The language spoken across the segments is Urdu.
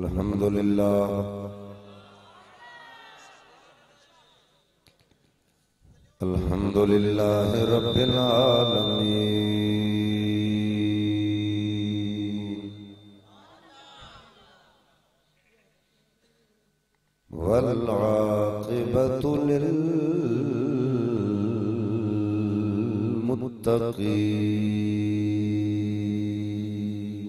الحمد لله الحمد لله رب العالمين والعاقبة للمتقين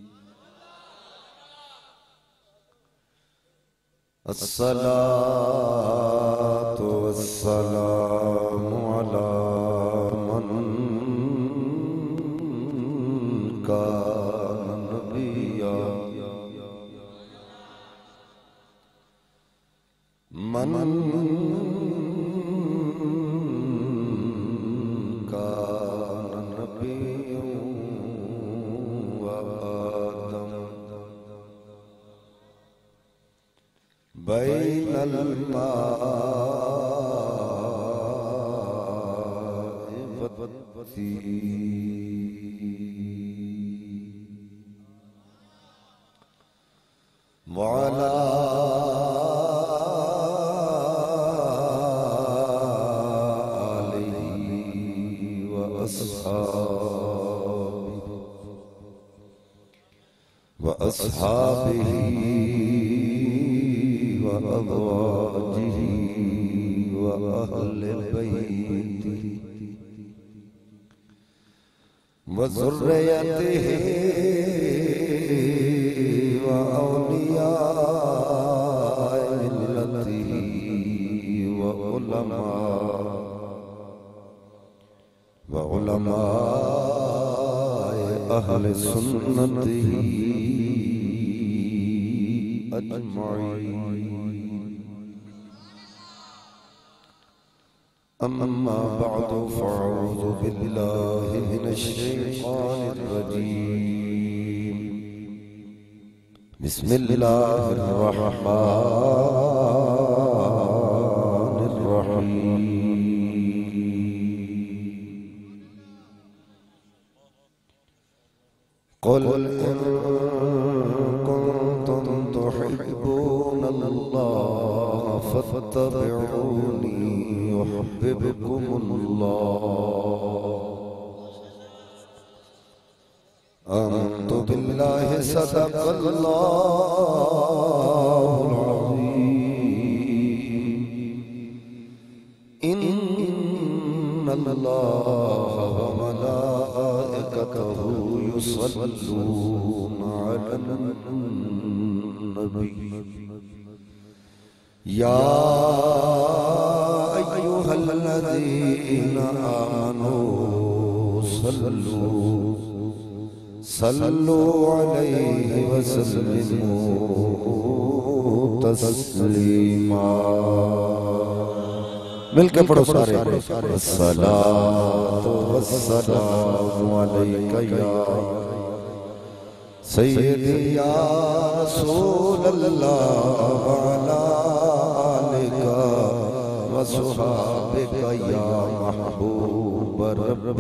الصلاة والسلام على من كان نبيا من كان نبيا وآدم بين الماء والطين وعلى آله وأصحابه وأزواجه وأهل بيته وذريته وأولياء ملته وعلماء أهل سنته أجمعين أما بعد فأعوذ بالله من الشيطان الرجيم بسم الله الرحمن الرحيم قل إن كنتم تحبون الله فاتبعوني يحببكم الله آمنت بالله صدق الله العظيم إن الله وملائكته يصلون على النبي يا أيها الذين آمنوا صلوا عليه وسلموا تسليما مل کے پڑھو سارے الصلاة والسلام علیک یا سیدی یا رسول اللہ وعلا آلک وصحابک یا محبوب رب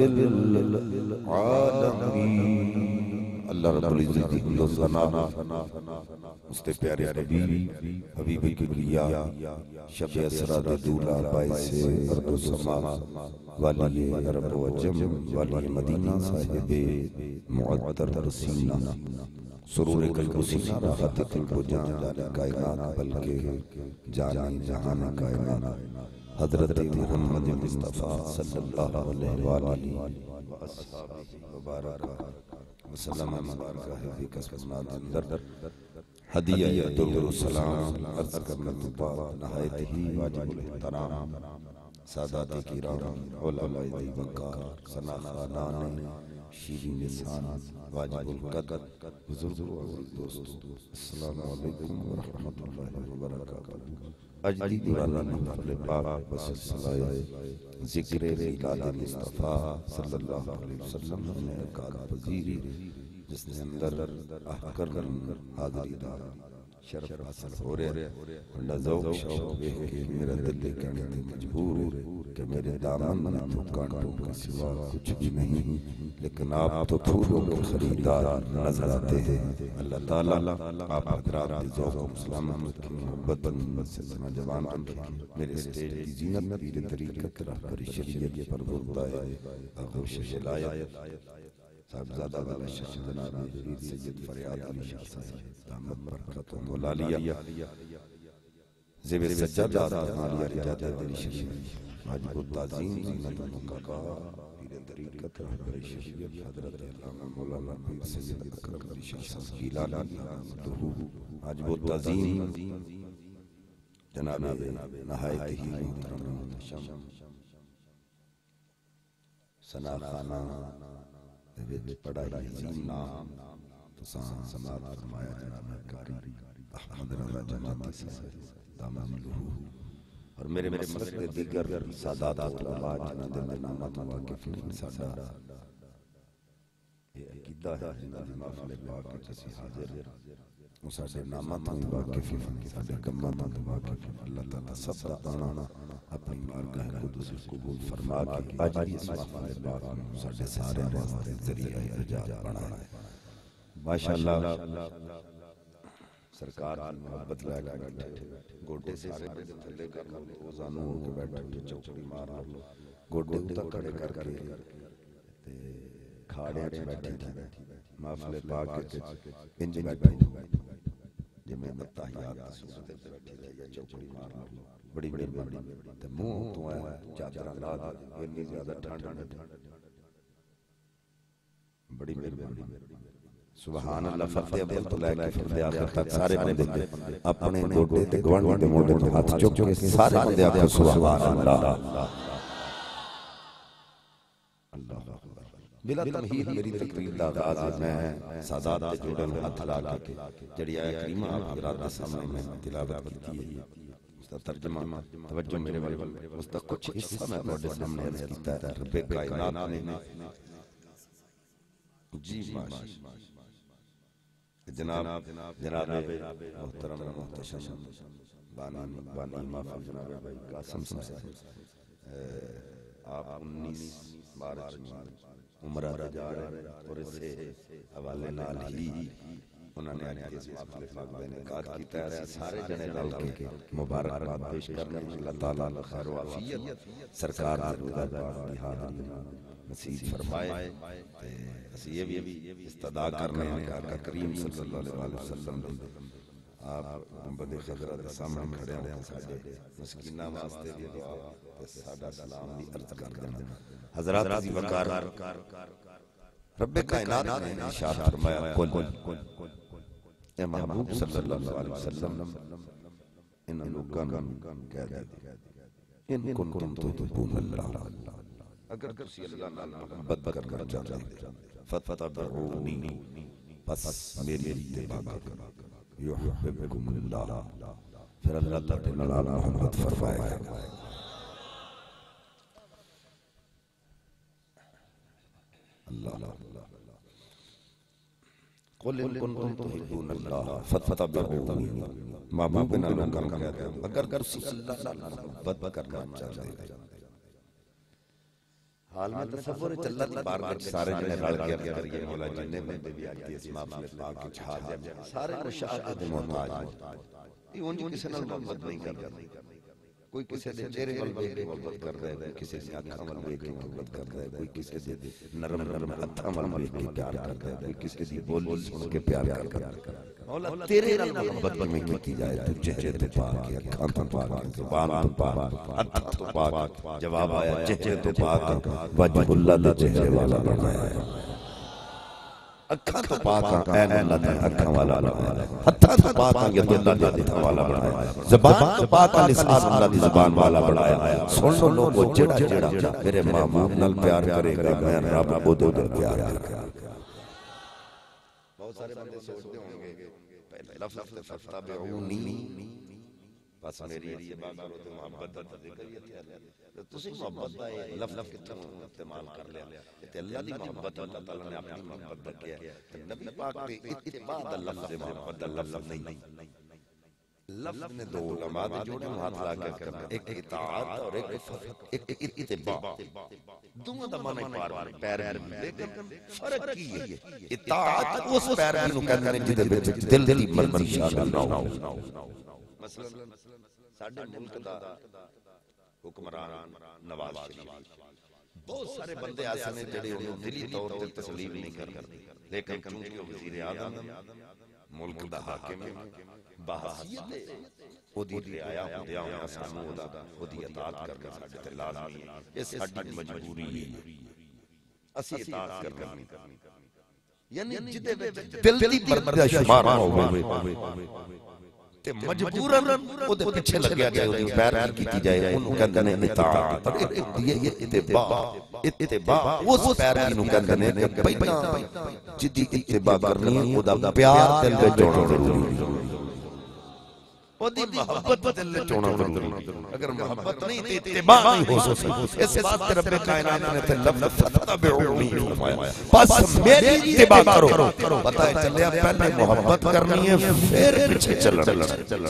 العالمین اللہ رب العزت کی لطفنا مستے پیارے نبی حبیب کبریا شب اسرار دولا باعث ارض و سما والی عرب و عجم والی مدینہ صاحب معطر رسینہ سرور قلب و سینہ راحت قلب و جان کائنات بلکہ جان جہان کائنات حضرت محمد مصطفیٰ صلی اللہ علیہ وآلہ وآلہ وبارکہ وسلم مبارکہ ہے قسمات اندر ہدیہ در و سلام عرض کرنا تبا نہایت ہی واجب الاحترام سادات کرام علماء دیوکار سناخانان شیرین لسان واجب القدر بزرگ و دوست السلام علیکم ورحمۃ اللہ وبرکاتہ اجدی دیوانا نفل پاک بسلسلہ ذکر ریلال مصطفیٰ صلی اللہ علیہ وسلم نے اکاد پذیری جس نے اندر احکر حاضری دارا شرف حاصل ہو رہا ہے بندہ ذوق شوق دیکھ کے میرا دل کہنے تے مجبور ہے کہ میرے دامن میں تو کانٹوں کے سوا کچھ بھی نہیں، لیکن آپ تو پھولوں کے خریدار نظر آتے ہیں۔ اللہ تعالیٰ آپ حضرات کی ذوق و سلامت کی محبت سے نوجوان میرے سٹیج کی زینت پیر طریقت رہبر شریعت پر بولتا ہے آغوش ولایت صاحبزادہ والا شاہ جناب سید فریاد علی شاہ صاحب دامت برکت و مولالیہ زیب سجادہ مالیہ رجادہ علی شریف واجب التعظیم زینت مقاقہ پیر طریقت رہبر شریعت حضرت علامہ مولانا پیر سید اکرم علی شاہ صاحب گیلانی واجب التعظیم جناب نہایت ہی محترم محتشم ثنا خانہ پڑھائی عظیم نام تسان سماعت فرمایا جناب کاری احمد رضا جماعتی صاحب دامن لہو اور میرے مسلک دیگر سادات طلباء جنہاں دے میں نامات واقف نہیں ساڈا یہ عقیدہ ہے جنہاں دی محفل پاک جسی حاضر وہ ساڈے نامات واقف ہیں ساڈے کمات واقف ہیں۔ اللہ تعالیٰ سب دا آنا اپنی بارگاہ قدس قبول فرما کے آج بھی اس محفل پاک میں ساڈے سارے واسطے ذریعہ اعجاز بنائے۔ ماشاءاللہ سرکار کی محبت لے کے بیٹھے گوڈے سارے پہ تھلے کر لو روزانوں ہو کے بیٹھے چوکڑی مار لو گوڈے اتر کھڑے کر کے کھاڑے چ بیٹھی تھی محفل پاک کے انج بیٹھے جے میں متحیات سورت پہ بیٹھی تھی یا چوکڑی مار لو بڑی مہربانی تے منہ تو ہے چادر لا دے اتنی زیادہ ٹھنڈ نہیں بڑی مہربانی سبحان اللہ فتح ابل تو لے کے فرد آخر تک سارے بندے اپنے گوڈے تے گوانڈی تے موڈے تے ہاتھ چک کے سارے بندے آخر سبحان اللہ اللہ بلا تمہید میری تقریر دا آغاز میں سادات تے جوڑے میں ہاتھ لا کے جڑی آیت کریمہ آپ حضرات کے سامنے میں تلاوت کی ہے اس کا ترجمہ توجہ میرے والے اس کا کچھ حصہ میں آپ سامنے عرض کیتا ہے رب کائنات نے جی ماشاءاللہ جناب محترم محتشم بانی محفل جناب بھائی قاسم صاحب آپ 19 مارچ عمرہ دے جا رہے اور اس سے حوالے نال ہی انہوں نے آج اس محفل پاک میں انعقاد کیتا ہے سارے جنے رل کے مبارکباد پیش کرنے اللہ تعالیٰ خیر و عافیت سرکار درود پاک کی حاضری نصیب فرمائے اسی یہ بھی استدعا کرنے ہیں کہ آقا کریم صلی اللہ علیہ وسلم آپ گنبد خضرا دے سامنے کھڑے ہیں ساڈے مسکینہ واسطے دی دعا تے ساڈا سلام دی عرض کر دینا حضرات عزیز وقار رب کائنات نے ارشاد فرمایا قل اے محبوب صلی اللہ علیہ وسلم ان لوگوں کو کہہ دے ان کنتم تحبون اللہ اگر کسی اللہ نال محبت کرنا چاہتے ہیں فتبعونی پس میری اتباع کرو یحببکم اللہ پھر اللہ تعالیٰ محبت فرمائے گا۔ اللہ قل ان کنتم تحبون اللہ فتبعونی محبوب نال کہتے ہیں اگر کسی اللہ نال محبت کرنا چاہتے ہیں حال میں تصور چلتا تھی بارگاہ سارے جنے رل کے کریے مولا جنے بندے بھی آج اس محفل پاک کے حاضر سارے مشاہد محتاج یہ ان کسی نال محبت نہیں کرتا کوئی کسی دے چہرے وال ویکھ کے محبت کر رہا ہے کوئی کسی دے اکھاں وال ویکھ کے محبت کر رہا ہے کوئی کسی دے نرم نرم ہتھاں وال ویکھ کے پیار کر رہا ہے کوئی کسی دی بولی سن کے پیار کر رہا ہے مولا تیرے نال محبت میں کی جائے تو چہرے تو پاک ہے اکھاں تو پاک زبان تو پاک ہتھ تو پاک جواب آیا چہرے تو پاک وجہ اللہ دے چہرے والا بنایا ہے اکھاں تو پاک عین اللہ دے اکھاں والا بنایا ہے ہتھاں تو پاک ید اللہ دے ہتھاں والا بنایا ہے زبان تو پاک لسان اللہ دی زبان والا بنایا ہے سن لوگو جڑا جڑا میرے محبوب نال پیار کرے گا میں رب کو دے پیار کرے گا۔ بہت سارے بندے سوچتے ہوں گے پہلے لفظ فتبعونی بس میری اتباع کرو تو محبت دا ذکر ہی ہے تسی محبت دا لفظ کتنا استعمال کر لیا تے اللہ دی محبت اللہ تعالی نے اپنی محبت دا کیا تے نبی پاک دی اتباع دا لفظ محبت دا لفظ نہیں لفظ نے دو علماء دے جوڑے ہاتھ لا کے کرنا، ایک اطاعت اور ایک اتباع، دونوں دا معنی پیروی، لیکن فرق کی ہے؟ اطاعت اس پیروی نو کہندے نے جدے وچ دل دی مرضی شامل نہ ہو۔ مثلا ساڈے ملک دا حکمران نواز شریف، بہت سارے بندے ایسے نے جڑے انہوں دلی طور تے تسلیم نہیں کرتے، لیکن چونکہ وزیر اعظم ملک دا حاکم ہے، بحثیت او دی رعایا ہوندیاں ہویاں سانوں او دی اطاعت کرنا ساڈے تے لازمی ہے، یہ ساڈی مجبوری ہے، اسی اطاعت کرنی، یعنی جدے وچ دل دی مرضی شمار نہ ہوے تے مجبوراً او دے پیچھے لگیا جائے، او دی پیروی کیتی جائے، انہوں کہندے نے اطاعت، پر یہ اتباع اس پیروی نو کہندے نے کہ پہلا جدی اتباع کرنی ہے، او دا پیار دل وچ ہونا ضروری ہے، او دی محبت دل وچ ہونا ضروری ہے، اگر محبت نہیں تے اتباع نہیں ہو سکتی۔ اس بات تے رب کائنات نے تے لفظ فتبعونی فرمایا، بس میری اتباع کرو، پتہ چلیا پہلے محبت کرنی ہے پھر پیچھے چلنا۔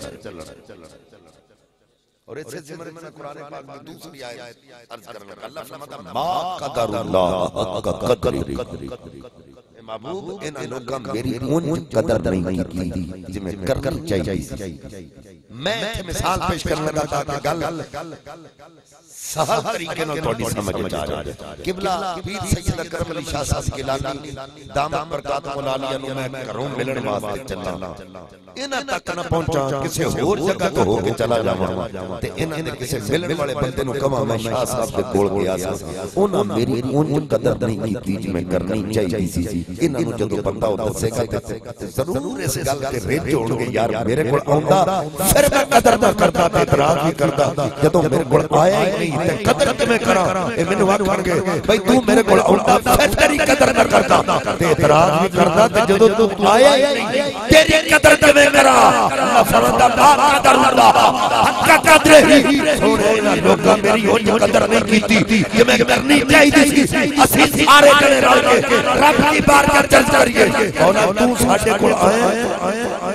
اور اس سے زمرے میں قرآن پاک میں دوسری آیت عرض کرنے لگا، اللہ فرماتا ما قدر اللہ حق قدری، محبوب ان لوگاں میری اون قدر نہیں کی جی میں کرنی چاہیے۔ میں مثال پیش کرنے لگا تاکہ گل سہل طریقے نال تہاڈی سمجھ آ جائے۔ قبلہ پیر سید اکرم علی شاہ صاحب گیلانی دامت برکاتہ العالیہ نو میں گھروں ملن واسطے چلا، انہاں تک نہ پہنچا، کسی ہور جگہ تو ہو کے چلا جاواں تے انہاں نے کسی ملن والے بندے نو کہا میں شاہ صاحب دے کول گیا سا، انہاں میری اون قدر نہیں کی جی میں کرنی چاہیے سی۔ انہاں نو جدوں بندہ او دسے گا تے ضرور اس گل تے رج ہون گے، یار میرے کول آوندا پھر میں قدر نہ کردا تے اعتراض بھی کردا، جدوں میرے کول آیا ہی نہیں تے قدر کیویں کراں؟ اے مینوں آکھن گے بھائی تو میرے کول آوندا پھر تیری قدر نہ کردا تے اعتراض بھی کردا، تے جدوں تو آیا ہی نہیں تیری قدر کیویں کراں؟ اللہ فرماتا ما قدر اللہ حق قدرہ، سونے لوکاں میری اون قدر نہیں کیتی کہ میں کرنی چاہیے سی۔ اسی سارے جنے رل کے رب کی بارگاہ چل کریے، مولا تو ساڈے کول آیا۔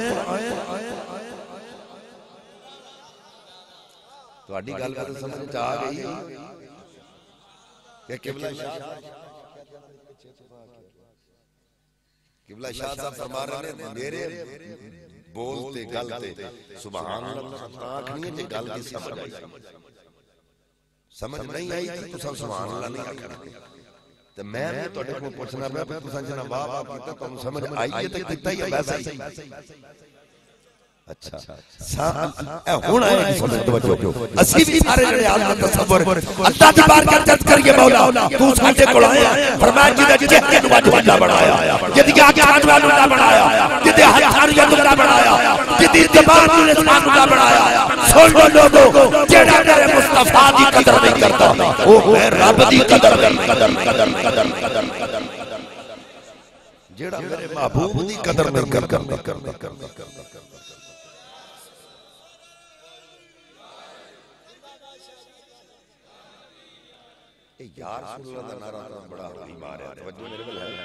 تہاڈی گل تے سمجھ آ گئی کہ قبلہ شاہ صاحب فرما رہے ہیں میرے بولتے گلتے سبحان اللہ آنکھنی ہے کہ گل کی سمجھ آئی، سمجھ نہیں آئی تو تساں سبحان اللہ نہیں آکھنا، تو میں بھی تہاڈے کول پوچھنا پیا کہ تساں جنا واہ واہ کیتا تانوں سمجھ آئی ہے تے کیتا ہی ویسا ہی۔ اچھا ہن آئے سمجھ توجہ، اسی بھی سارے جڑے عالم تصور اللہ دی بارگاہ چرچ کریے، مولا تو ساڈے کول آیا، فرمایا جدے چہرے نوں وجہ اللہ بنایا، جدی آنکھاں نوں اللہ بنایا، جدے ہتھاں نوں اللہ بنایا، جدی زبان نوں انسان اللہ بنایا۔ سن لو لوگو، جڑا میرے مصطفیٰ دی قدر نہیں کرتا او میں رب دی قدر جڑا میرے محبوب دی قدر نہیں کرتا۔ یا رسول اللہ دا نعرہ بڑا بیمار ہے، توجہ میرے بل ہے۔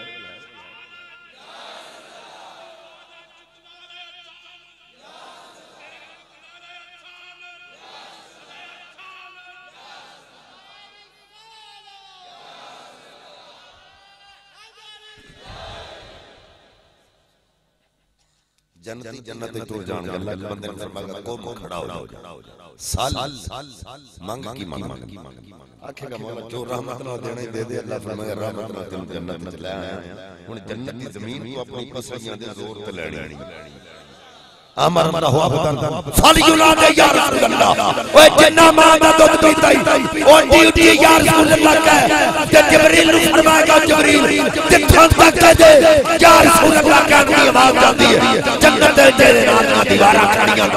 جنتی جنت تو جان گا، اللہ کے بندے نے فرمایا قوم کھڑا ہو جاؤ، سال مانگ کی مانگ آکھے گا مولا جو رحمت نہ دینا دے دے، اللہ فرمایا رحمت نہ تم جنت میں لے آیا ہن جنت دی زمین کو اپنی پسلیاں دے زور تے لینی۔ امر اللہ ابدا فلیلا دے یا رسول اللہ، اوے جنہ ماں دا دودھ پیتا ہی او ڈیوٹی یا رسول اللہ کہے کہ جبریل نے فرمایا گا جبریل جتھاں تک دے یا رسول اللہ کہہ دی آواز جاتی ہے جنت دے تیرے نال دیواراں کھڑیاں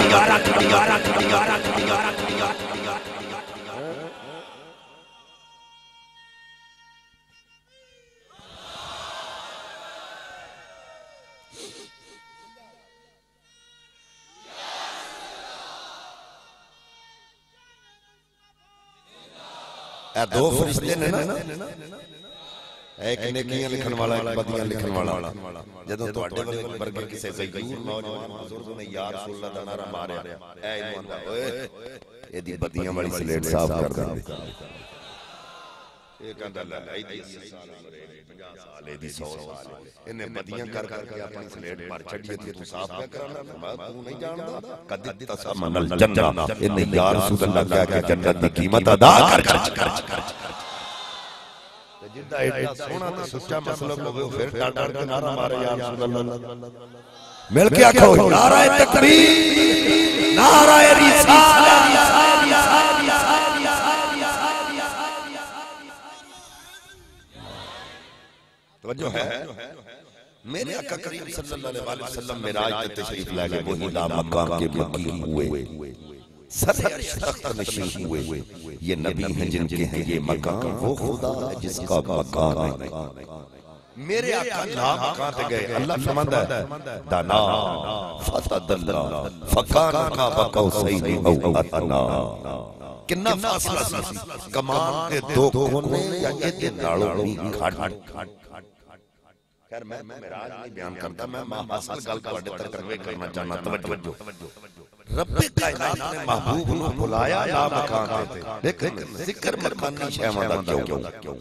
دو فرشتے نے نا ایک نیکیاں لکھن والا ایک بدیاں لکھن والا جدوں تواڈے ورگے کسے غیور نوجوان بزرگ نے یا رسول اللہ دا نعرہ ماریا اے ایمان اوئے ایدی بدیاں والی سلیٹ صاف کر دے یہ کہندا اللہ ایدی 80 سال عمر 50 سال ایدی 100 سال انہیں بدیاں کر کر کے اپنی سلیٹ پر چڑھی تے تو صاف کیا کرنا تو نہیں جاندا قد تسمن الجنہ انہیں یا رسول اللہ کہا کہ جنت کی قیمت ادا کر جدہ ایڈا سونا تے سچا مسلک ہوئے پھر ڈاڑ کے نعرہ مارے یا رسول اللہ مل کے آکھو نعرہ تکبیر نعرہ رسالت توجہ ہے میرے آقا کریم صلی اللہ علیہ وسلم معراج تے تشریف لے گئے وہی لا مقام کے مقیم ہوئے سر عرش تخت نشین ہوئے یہ نبی ہیں جن کے ہیں یہ مقام وہ خدا ہے جس کا مقام ہے میرے آقا لا مقام تے گئے اللہ فرماندا ہے دانا فتدلا فکان کا بقوسین او ادنا کنا فاصلہ سی کمان دے دو کونے یا ایدے نالوں نہیں کھڑ خیر میں معراج نہیں بیان کرتا میں حاصل گل تواڈے تک کنوے کرنا چاہنا توجہ رب کائنات نے محبوب نو بلایا لا مکان تے لیکن ذکر مکانی شیواں دا کیوں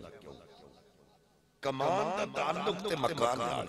کمان دا تعلق تے مکان نال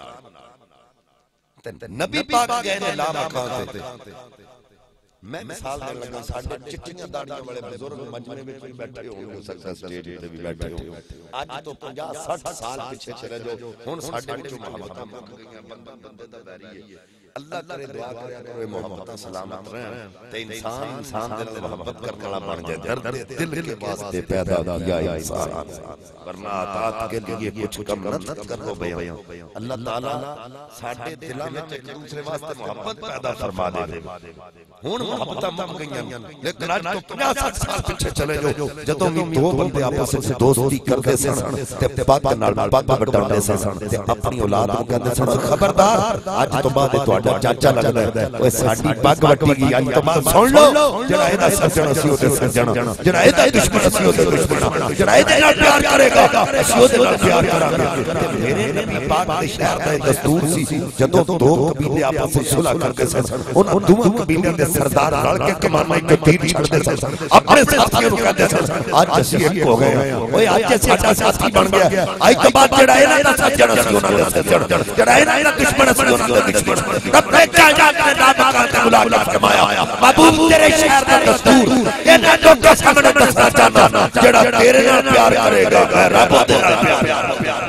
نبی پاک گئے نے لا مکان تے میں مثال دے لگا ساڈے چٹیاں داڑیاں والے بزرگ مجمع وچ بھی بیٹھے ہوں گے سکسیس سٹیج تے بھی بیٹھے ہوں اج تو 50 60 سال پیچھے چلے جو ہن ساڈے وچ محبتاں مک گئیاں بندے دا ویری ہے اللہ کرے دعا کریا کرو محبتاں سلامت رہن تے انسان دل تے محبت کرنے والا بن جائے درد دل کے واسطے پیدا کیا انسان ورنہ اطاعت کے لیے کچھ کم نہ کرو بیان اللہ تعالی ساڈے دلاں وچ ایک دوسرے واسطے محبت پیدا فرما دے ہن محبتاں مک گئیاں لیکن اج تو 50 60 سال پیچھے چلے جو جدوں بھی دو بندے آپس وچ دوستی کردے سن تے پاک نال پاک وٹاندے سن تے اپنی اولاد نوں کہندے سن خبردار اج تو بعد تہاڈا چاچا لگدا ہے اوے ساڈی پگ وٹی گئی اج تو بعد سن لو جڑا ایدا سجن اسی او تے سجن جڑا ایدا دشمن اسی او تے دشمن جڑا ایدے نال پیار کرے گا اسی او تے نال پیار کران گے میرے نبی پاک دے شہر دا دستور سی جدوں دو قبیلے آپس وچ صلح کردے سن انہاں دوواں قبیلیاں دے سردار رل کے کماناں اک تیر چھڑدے سن اپنے ساتھیاں نوں کہندے سن اج اسی ایک ہو گئے اوے اج ساڈا ساتھی بن گیا اج تو بعد جڑا اینا دا سجن اسی انہاں دے سجن جڑا اینا دا دشمن اسی انہاں دے دشمن رب کائنات نے لا مکان تے ملاقات فرمایا محبوب تیرے شہر دا دستور انہاں لوکاں سامنے دسنا چاہنا جڑا تیرے نال پیار کرے گا میں رب دے نال پیار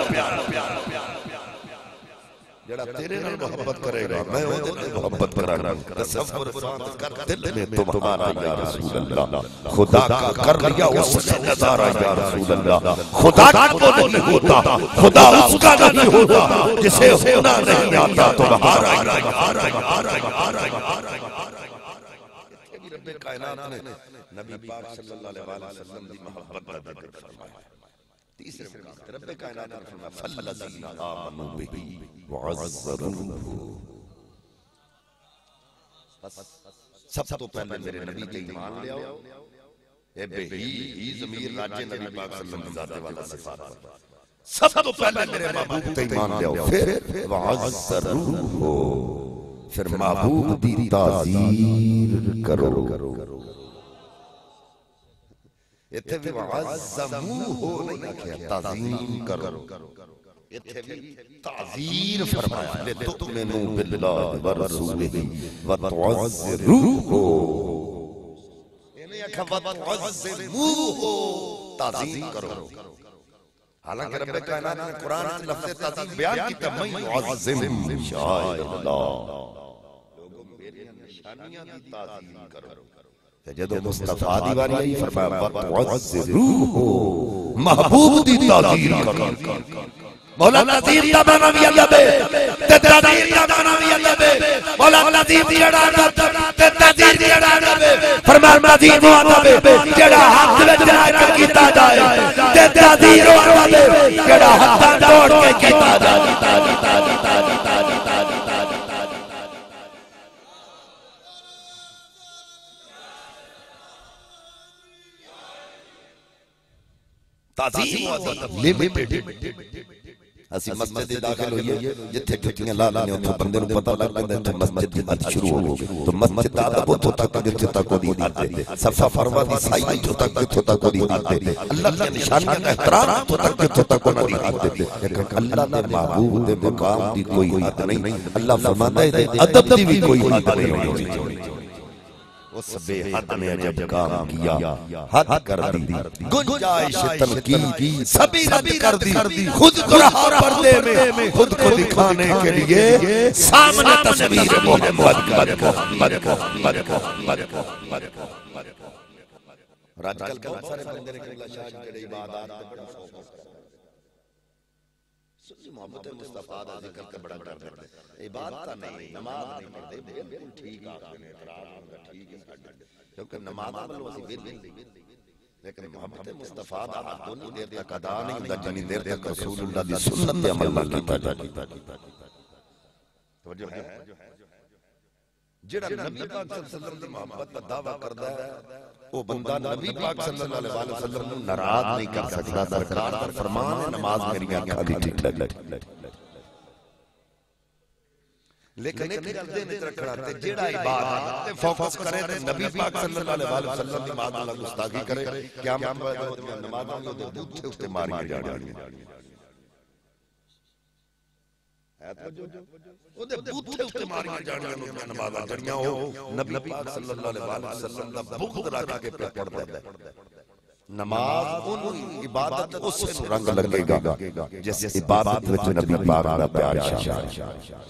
جڑا تیرے نال محبت کرے گا میں او دے نال محبت کراں گا تصور کر دل میں تمہارا یا رسول اللہ خدا کا کر لیا اس سے نظارہ یا رسول اللہ خدا کو نہیں ہوتا خدا اس کا نہیں ہوتا جسے ہونا نہیں آتا تمہارا رب کائنات نے نبی پاک صلی اللہ علیہ وسلم دی محبت کا ذکر فرمایا تیسرے مقام رب کائنات نے فرمایا فالذین آمنوا بہ وعزروہ سب تو پہلے میرے نبی کے ایمان لے آؤ اے بہی ضمیر راجے نبی پاک صلی اللہ علیہ وسلم والا صفات سب تو پہلے میرے محبوب کے ایمان لے آؤ پھر وعزروہ پھر محبوب دی تعظیم کرو اتھے بھی وعزموہ نہیں کہا تعظیم کرو اتھے بھی تعظیر فرمایا لتؤمنوا باللہ ورسولہ وتعزروہ انہیں کہا وتعزموہ تعظیم کرو حالانکہ رب کائنات نے قرآن کے لفظ تعظیم بیان کی تب میں معظم شاہد اللہ لوگوں میری نشانیاں دی تعظیم کرو جدو مصطفیٰ دیواری آئی فرمایا وَتُعَزِّرُوهُ محبوب دی تعظیم کرو مولا تعظیم دا مانا بھی اللہ بے تعظیم دا مانا بھی اللہ بے مولا تعظیم دی اڑانا تعظیم دی اڑانا بے فرمان تعظیم وانا بے جڑا حق میں جائے کر کیتا جائے تعظیم وانا بے جڑا حق توڑ کے کیتا جائے تعظیم و ادب لمیٹڈ اسی مسجد داخل ہوئی ہے جتھے ٹھٹیاں لا لانے اتھے بندے نو پتہ لگ پیندا ہے مسجد دی حد شروع ہو گئی تو مسجد دا ادب اتھوں تک جتھے تک دی حد ہے صفا مروہ دی سائی اتھوں تک جتھے تک دی حد ہے اللہ کی نشانیاں کا احترام اتھوں تک جتھے تک دی حد ہے لیکن اللہ دے محبوب دے مقام دی کوئی حد نہیں اللہ فرماتا ہے ادب دی بھی کوئی حد نہیں ہوتی اس بے حد نے جب کام کیا حد کر دی گنجائش تنقید سبھی رد کر دی خود کو رہا پردے میں خود کو دکھانے کے لیے سامنے تصویر محمد اور آج کل بہت سارے بندے نے اللہ شاہ کے عبادات پہ بڑا شوق ہے سنی محبت مصطفیٰ دا ذکر کا بڑا ڈر کرتے ہیں عبادت نہیں نماز نہیں پڑھتے بالکل ٹھیک آپ نے اعتراض کا ٹھیک ہے کیونکہ نماز والوں وسی بالکل لیکن محبت مصطفیٰ دا حق نہیں دیر تک ادا نہیں ہوتا جنی دیر تک رسول اللہ دی سنت پہ عمل نہ کیتا جاتا توجہ ہے جڑا نبی پاک صلی اللہ علیہ وسلم دی محبت کا دعویٰ کردا ہے وہ بندہ نبی پاک صلی اللہ علیہ وسلم ناراض نہیں کر سکتا سرکار کا فرمان ہے نماز میری آنکھاں دی ٹھیک لگ لیکن ایک جلدے میں رکھڑاتے جیڑا عبادت فوکس کرے تے نبی پاک صلی اللہ علیہ وسلم دی بات اللہ گستاخی کرے قیامت میں نمازاں دے بوتھے اُتے ماری جاندی ہے او دے بوتھے اُتے ماری جاندی نمازاں جڑیاں او نبی پاک صلی اللہ علیہ وسلم دا بغض رکھ کے پڑھدا ہے نماز ان عبادت اس سے رنگ لگے گا جس عبادت وچ نبی پاک دا پیار شامل ہے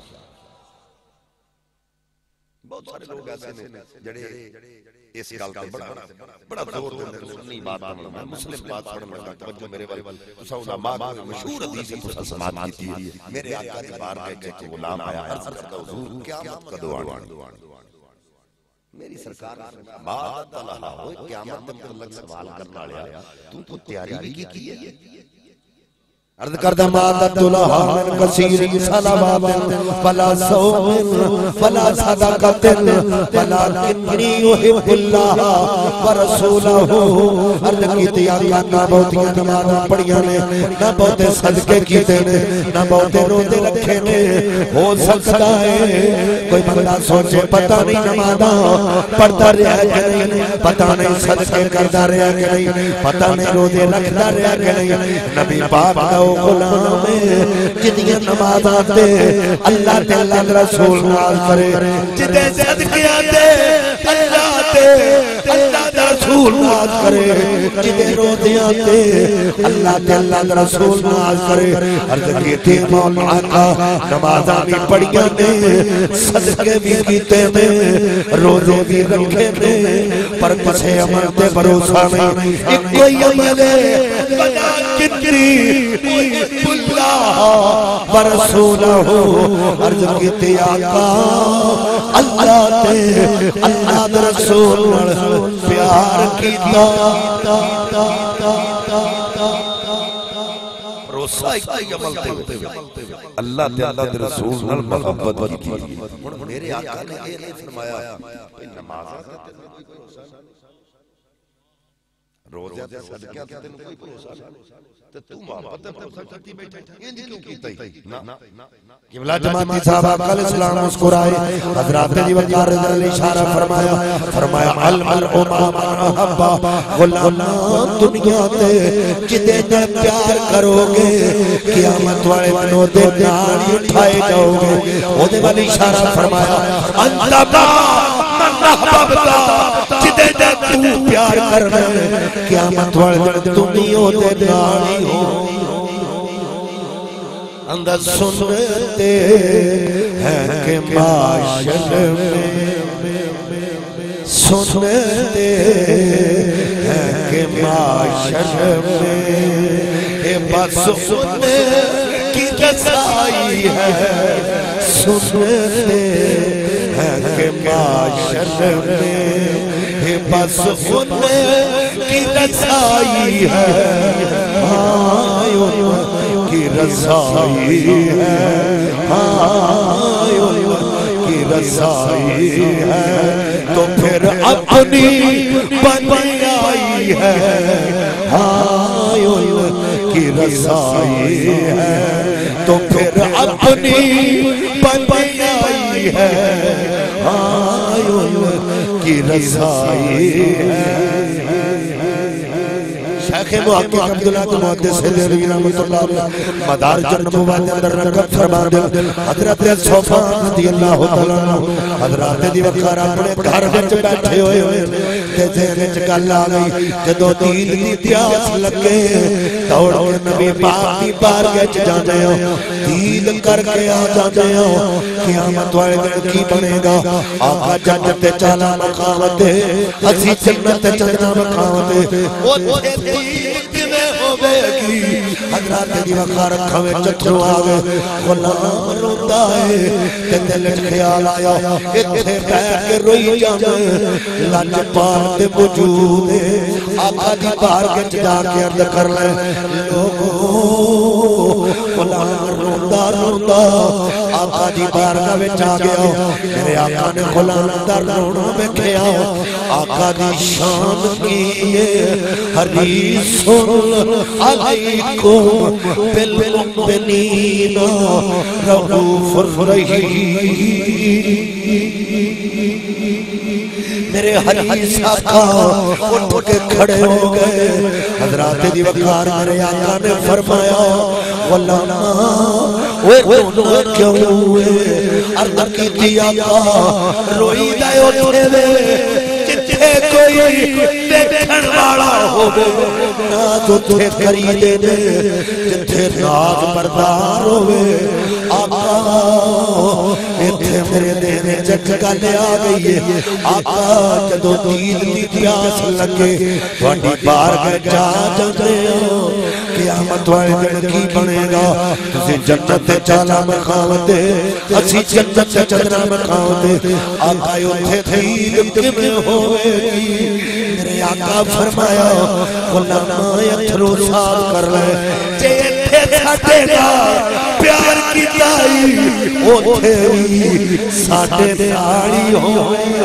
بہت سارے لوگ ایسے نے جڑے اس گل تے بڑا زور دیندے نے سنی بات پڑھنا مسلم بات پڑھنا توجہ میرے وال تساں علماء مشہور حدیث تساں سماعت کیتی ہے میرے آقا دی بارگاہ وچ ایک غلام آیا عرض کرتا حضور قیامت کدوں آنی میری سرکار بات اللہ ہوئے قیامت دے متعلق سوال کرنا لیا تو تیاری بھی کی ہے عرض کردہ مادت لہا من کثیر صلوات فلا صوم فلا صدقت فلا کنی یحب اللہ ورسولہ عرض کیتی آقا نہ بہتیاں نمازاں پڑھیاں نے نہ بہتے صدقے کیتے نے نہ بہتے روزے رکھے نے ہو سکتا ہے کوئی بندہ سوچے پتہ نہیں نمازاں پڑھتا رہا کہ نہیں پتہ نہیں صدقے کرتا رہا کہ نہیں پتہ نہیں روزے رکھتا رہا کہ نہیں نبی پاک غلام جدیاں نمازاں تے اللہ تے اللہ رسول نال کرے جدے صدقیاں تے اللہ تے اللہ رسول نال کرے جدے روزیاں تے اللہ تے اللہ رسول نال کرے عرض کیتے مولا کا نمازاں بھی پڑھیاں نے صدقے بھی کیتے نے روزے بھی رکھے نے پر کسے عمل تے بھروسہ نہیں ایک کوئی عمل ہے بنا کتنی اللہ ورسولہ عرض کیتے آقا اللہ تے اللہ رسول پیار کیتا بھروسہ ایک عمل تے اللہ تے اللہ دے رسول نال محبت کی میرے آقا نے یہ نہیں فرمایا نماز روزہ تے صدقہ تے تینوں کوئی بھروسہ نہیں تے تو محبت تے بھروسہ کرتی بیٹھا انج کیوں کیتا ہی نا قبلہ جماعتی صاحب علیہ السلام مسکرائے حضرات جی وقار نے اشارہ فرمایا المرء مع من احب غلام دنیا تے جدے نال پیار کرو گے قیامت والے دن تے نال اٹھائے جاؤ گے او دے ول اشارہ فرمایا انت من احببتا جدے تو پیار کرنا قیامت والے دن تم ہی او دے نال ہی ہو اندر سنتے ہیں کہ معاشر میں سنتے ہیں کہ معاشر میں بس سننے کی رسائی ہے سنتے ہیں کہ معاشر میں بس سننے کی رسائی ہے کی رسائی ہے کی رسائی ہے تو پھر اپنی بن آئی ہے کی رسائی ہے تو پھر اپنی بندی آئی ہے ان کی رسائی ہے شیخ محقق عبداللہ کے محدث دہلوی رحمۃ اللہ علیہ مدارج النبوۃ کے اندر رقم فرما دے حضرت صوفان رضی اللہ تعالیٰ عنہ حضرات دی وقار اپنے گھر وچ بیٹھے ہوئے تے ذہن وچ گل آ گئی جدوں دین دی پیاس لگے دوڑ کے نبی پاک دی بارگاہ وچ جاندے ہو دید کر کے آ جاندے ہو قیامت والے دن کی بنے گا آقا جنت تے چالا مقام تے اسی جنت تے چلنا مقام تے اوتھے حضرات دی وقار اکھاں وچ چترو آ گئے غلام روندا ہے تے دل وچ خیال آیا ایتھے بیٹھ کے روئی جاندے لج پار تے وجود آقا دی بارگاہ وچ جا کے عرض کر لے لوگو غلام روندا روندا آقا دی بارگاہ وچ آ گیا میرے آقا نے غلام دا رونا ویکھیا آقا دی شان کی حدیث علیکم بالمؤمنین رؤوف رحیم میرے حدیث آقا اٹھ کے کھڑے ہو گئے حضرات دی وقار میرے آقا نے فرمایا غلام اوے رونا کیوں ہوئے عرض کی تھی آقا روئی دے اٹھے دے جتھے کوئی دیکھن والا ہوگے نہ تجھے خریدے دے جتھے ناز بردار ہوئے آقا ایتھے میرے دینے جگ گلے آ گئی ہے آقا جدو دید دی پیاس لگے تھوڑی بارگاہ جا جاندے ہو قیامت والے دن کی بنے گا تسی جنت چالا مقام تے اسی جنت چندرا مقام تے آقا اوتھے دید کیویں ہوئے گی میرے آقا فرمایا غلام اتھرو صاف کر لے جے ایتھے ساڈے دا پیار کی تائی اوتھے بھی ساڈے دیاڑی ہوئے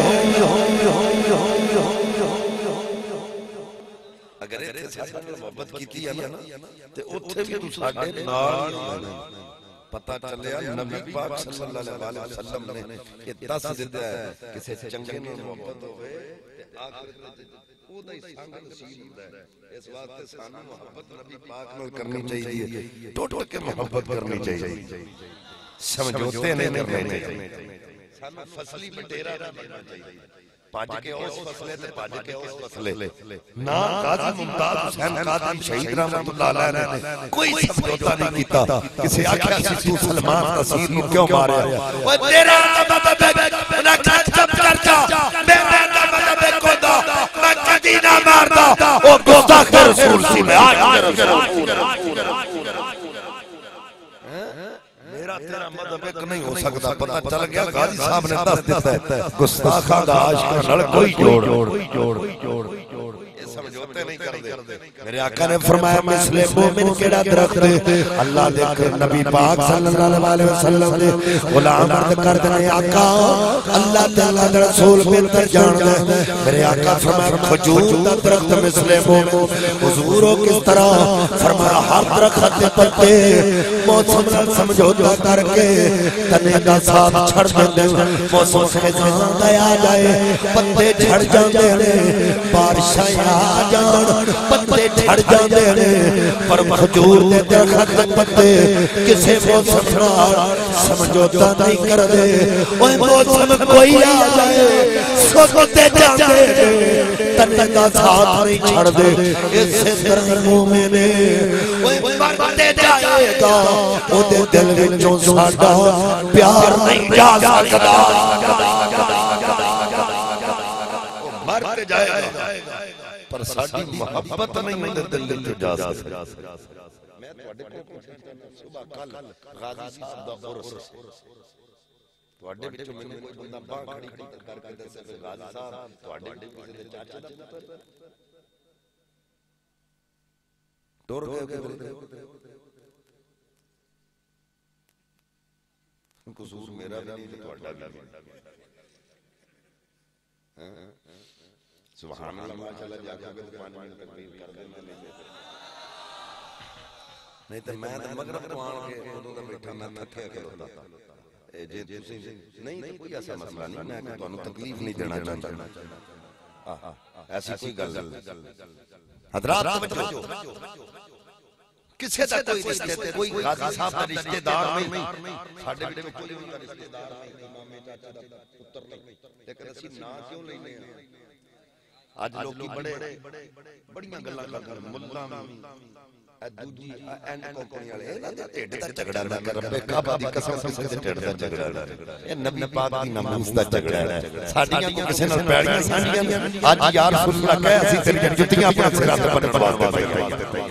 اگر ایتھے ساڈے محبت کیتی ہے نا تے اوتھے بھی تو ساڈے نال پتہ چلیا نبی پاک صلی اللہ علیہ وسلم نے یہ دس دیتا ہے کسی چنگے نے محبت ہوئے آخرت او دا ہی سانگ نصیب ہوتا ہے اس واسطے سانو محبت نبی پاک نال کرنی چاہیے ٹوٹ کے محبت کرنی چاہیے سمجھوتے نہیں کرنے چاہیے سانو فصلی بٹیرا کرنا چاہیے پاج کے اس فصلے تے پاج کے اس فصلے نا غازی ممتاز حسین قادری شہید رحمت اللہ علیہ نے کوئی سمجھوتا نہیں کیتا کسی آکھیا سی تو سلمان تسیر نو کیوں ماریا وہ تیرا مطلب نہ چپ کر جا میرا مطلب کو دا میں کدی نہ ماردا او گستاخ رسول سی میں آج میرا تیرا مذہب ایک نہیں ہو سکتا پتہ چل گیا غازی صاحب نے دس دیتا ہے گستاخاں دا عاشق نال کوئی جوڑ سمجھوتے نہیں کر دے میرے آقا نے فرمایا مثل مومن کیڑا درخت ہے اللہ دے نبی پاک صلی اللہ علیہ وسلم نے غلام عرض کر دے آقا اللہ تعالی دے رسول بہتر جان دے میرے آقا فرمایا کھجور دا درخت مثل مومن حضور کس طرح فرمایا ہر درخت دے پتے موسم نال سمجھوتا کر کے تنے دا ساتھ چھڑ دے موسم خزاں دا آ جائے پتے جھڑ جاندے نے بارشاں آ جان پتے جھڑ جاندے نے پر کھجور دے درخت پتے کسے موسم نال سمجھوتا نہیں کر دے اوے موسم کوئی آ جائے سوتے جاندے تنے دا ساتھ نہیں چھڑ دے اس طرح مومن اوے مرتے جائے گا او دے دل وچوں ساڈا پیار نہیں جا سکدا مرتے جائے گا پر ساڈی محبت نہیں اندر دل وچ جا سکتی میں تواڈے کول پوچھنا صبح کل غازی صاحب دا عرس تواڈے وچ مینوں کوئی بندہ باں کھڑی کر کے دسے کہ غازی صاحب تواڈے کسے دے چاچا دا پتر ٹر گئے قصور میرا بھی نہیں تواڈا بھی سبحان اللہ ماشاءاللہ جا کے 5 منٹ تقریر کر دینا نہیں نہیں تو میں مغرب تو آن کے ادوں دا بیٹھا میں تھکیا کھلوتا جے تسی نہیں تو کوئی ایسا مسئلہ نہیں میں تانوں تکلیف نہیں دینا چاہتا ایسی کوئی گل حضرات توجہ کسے دا کوئی رشتے تے کوئی غازی صاحب دا رشتہ دار نہیں ساڈے وچ کوئی بھی رشتہ دار نہیں مامے چاچا دا پتر نہیں لیکن اسی نا کیوں لینے ہیں اج لوکی بڑے بڑیاں گلاں کردے ملہ دوجی این کمپنی والے انہاں دے ٹھڈ دا جھگڑا نہ کر رب کعبہ دی قسم کسے دے ٹھڈ دا جھگڑا اے نبی پاک دی ناموس دا جھگڑا ہے ساڈیاں کو کسے نال پیڑیاں ساڈیاں اج یا رسول اللہ کہے اسی تیری جُتیاں اپنے سراں تے بن واسطے پئی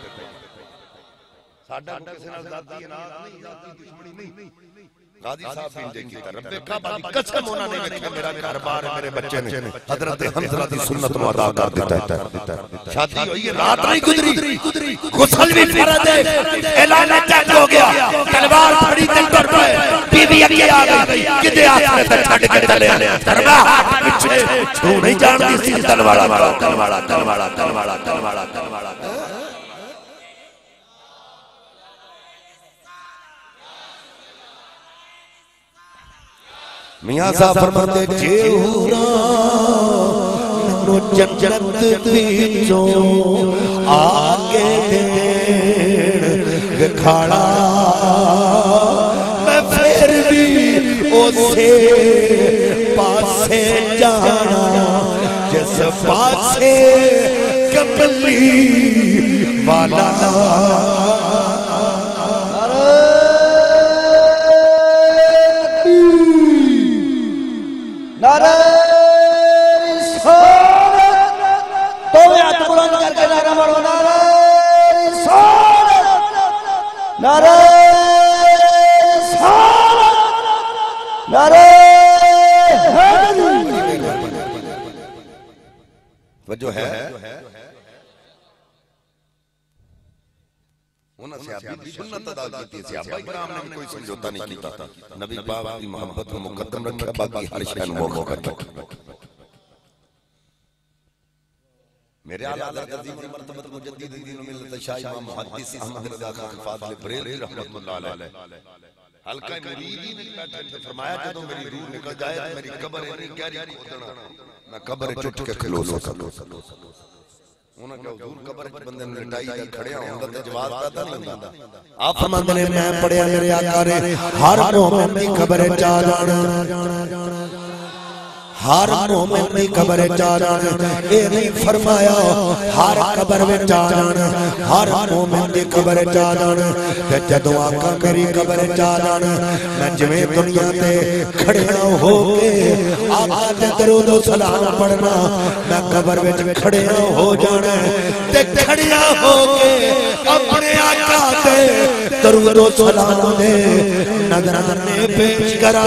ساڈا کسے نال ذاتی اناج نہیں ذاتی دشمنی نہیں غازی صاحب بھی دیکھی تھا رب کعبہ دی قسم انہاں نے ویکھیا میرا گھر بار میرے بچے نے حضرت حمزہ دی سنت نو ادا کر دیتا ہے شادی ہوئی ہے رات نہیں گزری غسل بھی فرض ہے اعلان جنگ ہو گیا تلوار پھڑی تے ڈر پئے بیوی اگے آ گئی کدے آسرے تے چھڈ کے چلے دربا پیچھے تو نہیں جانتی سی تلوار میاں صاحب فرماتے جے ہورا نو جنت وچوں آگے دین کھڑا میں پھر بھی اسے پاسے جانا جس پاسے کملی والا نعرہ رسالت تو ہاتھ بلند کر کے نعرہ مارو نعرہ رسالت نعرہ رسالت نعرہ حیدری وجہ ہے انہاں صحابی دی سنت ادا کیتی صحابہ کرام نے کوئی سمجھوتا نہیں کیتا نبی پاک کی محبت کو مقدم رکھا باقی ہر شے نو موقع رکھا میرے اعلی حضرت عظیم مرتبہ مجدد دین و ملت شاہ امام محدث احمد رضا خان فاضل بریلوی رحمۃ اللہ علیہ حلقہ مریدین میں بیٹھے تھے فرمایا جدوں میری روح نکل جائے تو میری قبر اتنی گہری کھودنا میں قبر چٹ کے کھلو سکوں انہاں کہ حضور قبر وچ بندے نوں لٹائی تے کھڑیا ہوندا تے جواب پتہ نہیں ہوندا آپ فرماندے نے میں پڑھیا میرے آقا نے ہر مومن دی قبر وچ آ جانا ہر مومن دی قبر وچ آ جانا اے نہیں فرمایا ہر قبر وچ آ جانا ہر مومن دی قبر وچ آ جانا تے جدوں آقا میری قبر وچ آ جانا میں جویں دنیا تے کھڑیا ہو کے آقا دے درود و سلام پڑھنا میں قبر وچ کھڑیا ہو جانا تے کھڑیا ہو کے اپنے آقا تے درود و سلام دے نظرانے پیش کرا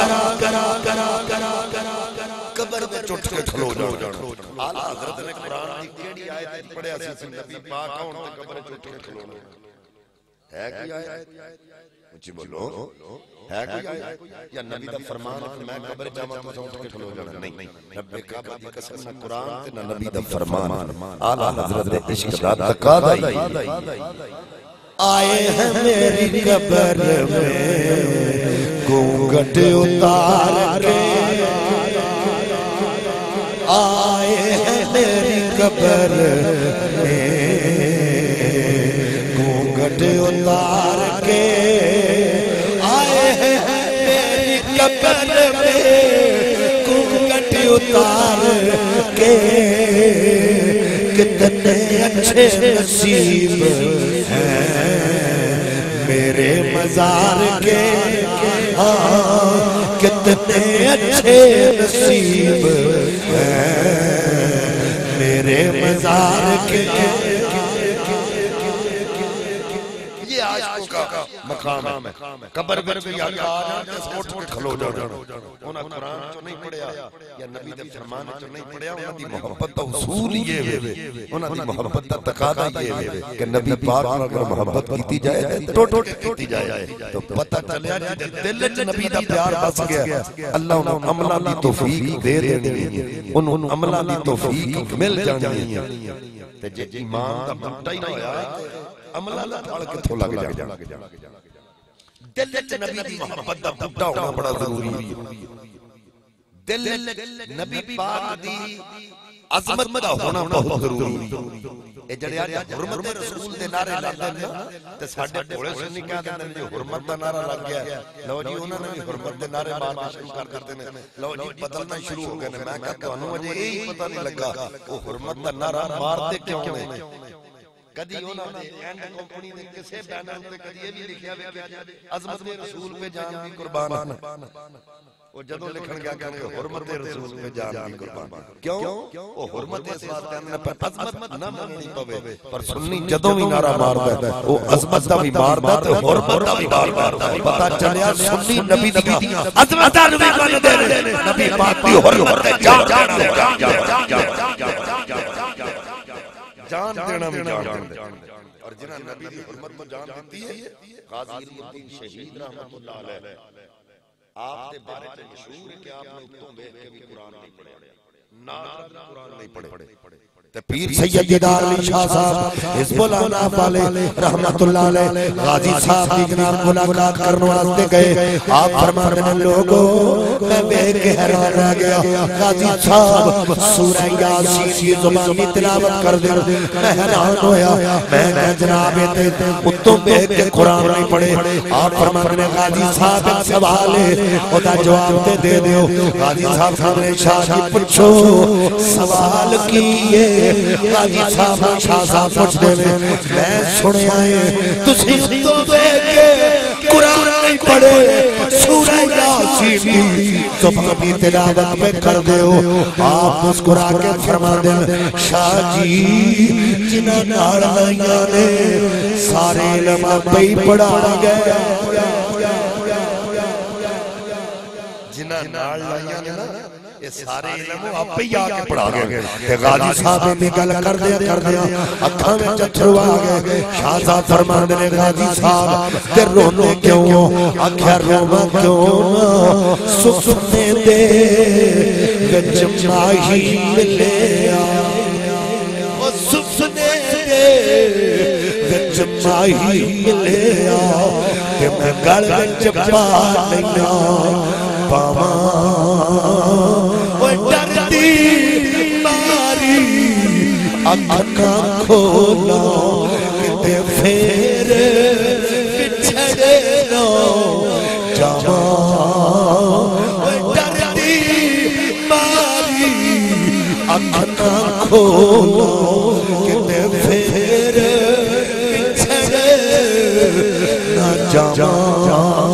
قبر میں چٹ کے کھلو جانا اعلیٰ حضرت نے قرآن کی کیڑی آیت پڑھیا سی نبی پاک ہون تے قبر چٹ کے کھلونا ہے کوئی آیت مجھے بولو ہے کوئی آیت یا نبی دا فرمان ہے میں قبر جاواں تو چٹ کے کھلو جانا نہیں رب کعبہ دی قسم نہ قرآن تے نہ نبی دا فرمان اعلیٰ حضرت نے عشق دا تقاضا ہی آئے ہیں میری قبر میں گھونگھٹ اتار کے آئے ہیں میری قبر میں گھونگھٹ اتار کے آئے ہیں میری قبر میں گھونگھٹ اتار کے کتنے اچھے نصیب ہیں میرے مزار کے کتنے اچھے نصیب ہیں میرے مزار کے یہ عاشقوں کا مقام ہے قبر وچ یا آ جانا اٹھ کے کھلو جانا انہاں قرآن چوں نہیں پڑھیا یا نبی دے فرمان چوں نہیں پڑھیا انہاں دی محبت دا اصول یہ ہے انہاں دی محبت دا تقاضا یہ ہے کہ نبی پاک نال اگر محبت کیتی جائے ٹوٹ ٹوٹ کیتی جائے تو پتہ چلیا جے دل وچ نبی دا پیار بس گیا اللہ انہاں عملاں دی توفیق دے دینی ہے انہاں عملاں دی توفیق مل جانی ہے تے جے ایمان دا بوٹا ہی نہ ہویا عملہ نہ پھڑ کے تھو لگ جانا دل وچ نبی دی محبت دا بوٹا ہونا بڑا ضروری ہے دل نبی پاک دی عظمت دا ہونا بہت ضروری ہے اے جڑے اج حرمت رسول دے نعرے لاندے نے تے ساڈے بھولے سنی کہہ دیندے نے جو حرمت دا نعرہ لگ گیا لو جی انہاں نے بھی حرمت دے نعرے مارنا شروع کر دیتے نے لو جی بدلنا شروع ہو گئے نے میں کہتا تانوں اجے یہی پتہ نہیں لگا او حرمت دا نعرہ مارتے کیوں نے کدی انہاں نے اینڈ کمپنی نے کسے بینر تے کدی یہ بھی لکھیا ہویا کہ عظمت رسول پہ جان بھی قربان وہ جدو لکھن گیا کہ حرمت رسول پہ جان بھی قربان کیوں وہ حرمت اس بات کرنے پر عظمت نہ ماننی پوے پر سنی جدو بھی نعرہ ماردا ہے وہ عظمت دا بھی ماردا تے حرمت دا بھی ماردا پتہ چلیا سنی نبی دی عظمت دا بھی مانتے نے نبی پاک دی حرمت تے جان دینا بھی جان دینا اور جنہاں نبی دی حرمت کو جان دیتی ہے غازی علی الدین شہید رحمت اللہ علیہ آپ دے بارے میں مشہور ہے کہ آپ نے اتوں بیٹھ کے بھی قرآن نہیں پڑھے ناظر قرآن نہیں پڑھے تے پیر سید دیدار علی شاہ صاحب حزب اللہ والے رحمت اللہ علیہ غازی صاحب کی جناب ملاقات کرنے واسطے گئے آپ فرماتے ہیں لوگوں میں دیکھ کے حیران رہ گیا غازی صاحب سورہ یاسین کی زبانی تلاوت کر دے میں حیران ہویا میں نے جناب اتوں بیٹھ کے قرآن نہیں پڑھے آپ فرماتے ہیں غازی صاحب ایک سوال ہے او دا جواب دے دیو غازی صاحب سامنے شاہ جی پوچھو سوال کیے غازی صاحب شاہ صاحب پوچھ دے میں سنے آئے تسی تو دیکھ کے قرآن نہیں پڑھے سورہ یاسین کی زبانی تلاوت میں کر دیو آپ مسکرا کے فرما دیں شاہ جی جنہاں نال لائیاں نے سارے علماء پہ ہی پڑھا گئے جنہاں نال لائیاں نے یہ سارے علم آپ پہ ہی آکے پڑھا گئے کہ غازی صاحب نے گل کر دیا اکھاں میں جتھرو آگئے شاہ صاحب فرمانے نے غازی صاحب تے رونے کیوں آکھیا روما کیوں سکنے دے وچ ماہی ملے آ سکنے دے وچ ماہی ملے آ کہ میں گل وچ پا نہیں پاواں اکھاں کھولا کتے پھر بچھڑے نہ جاواں ڈردی ماری اکھاں کھولا کتے پھر بچھڑے نہ جاواں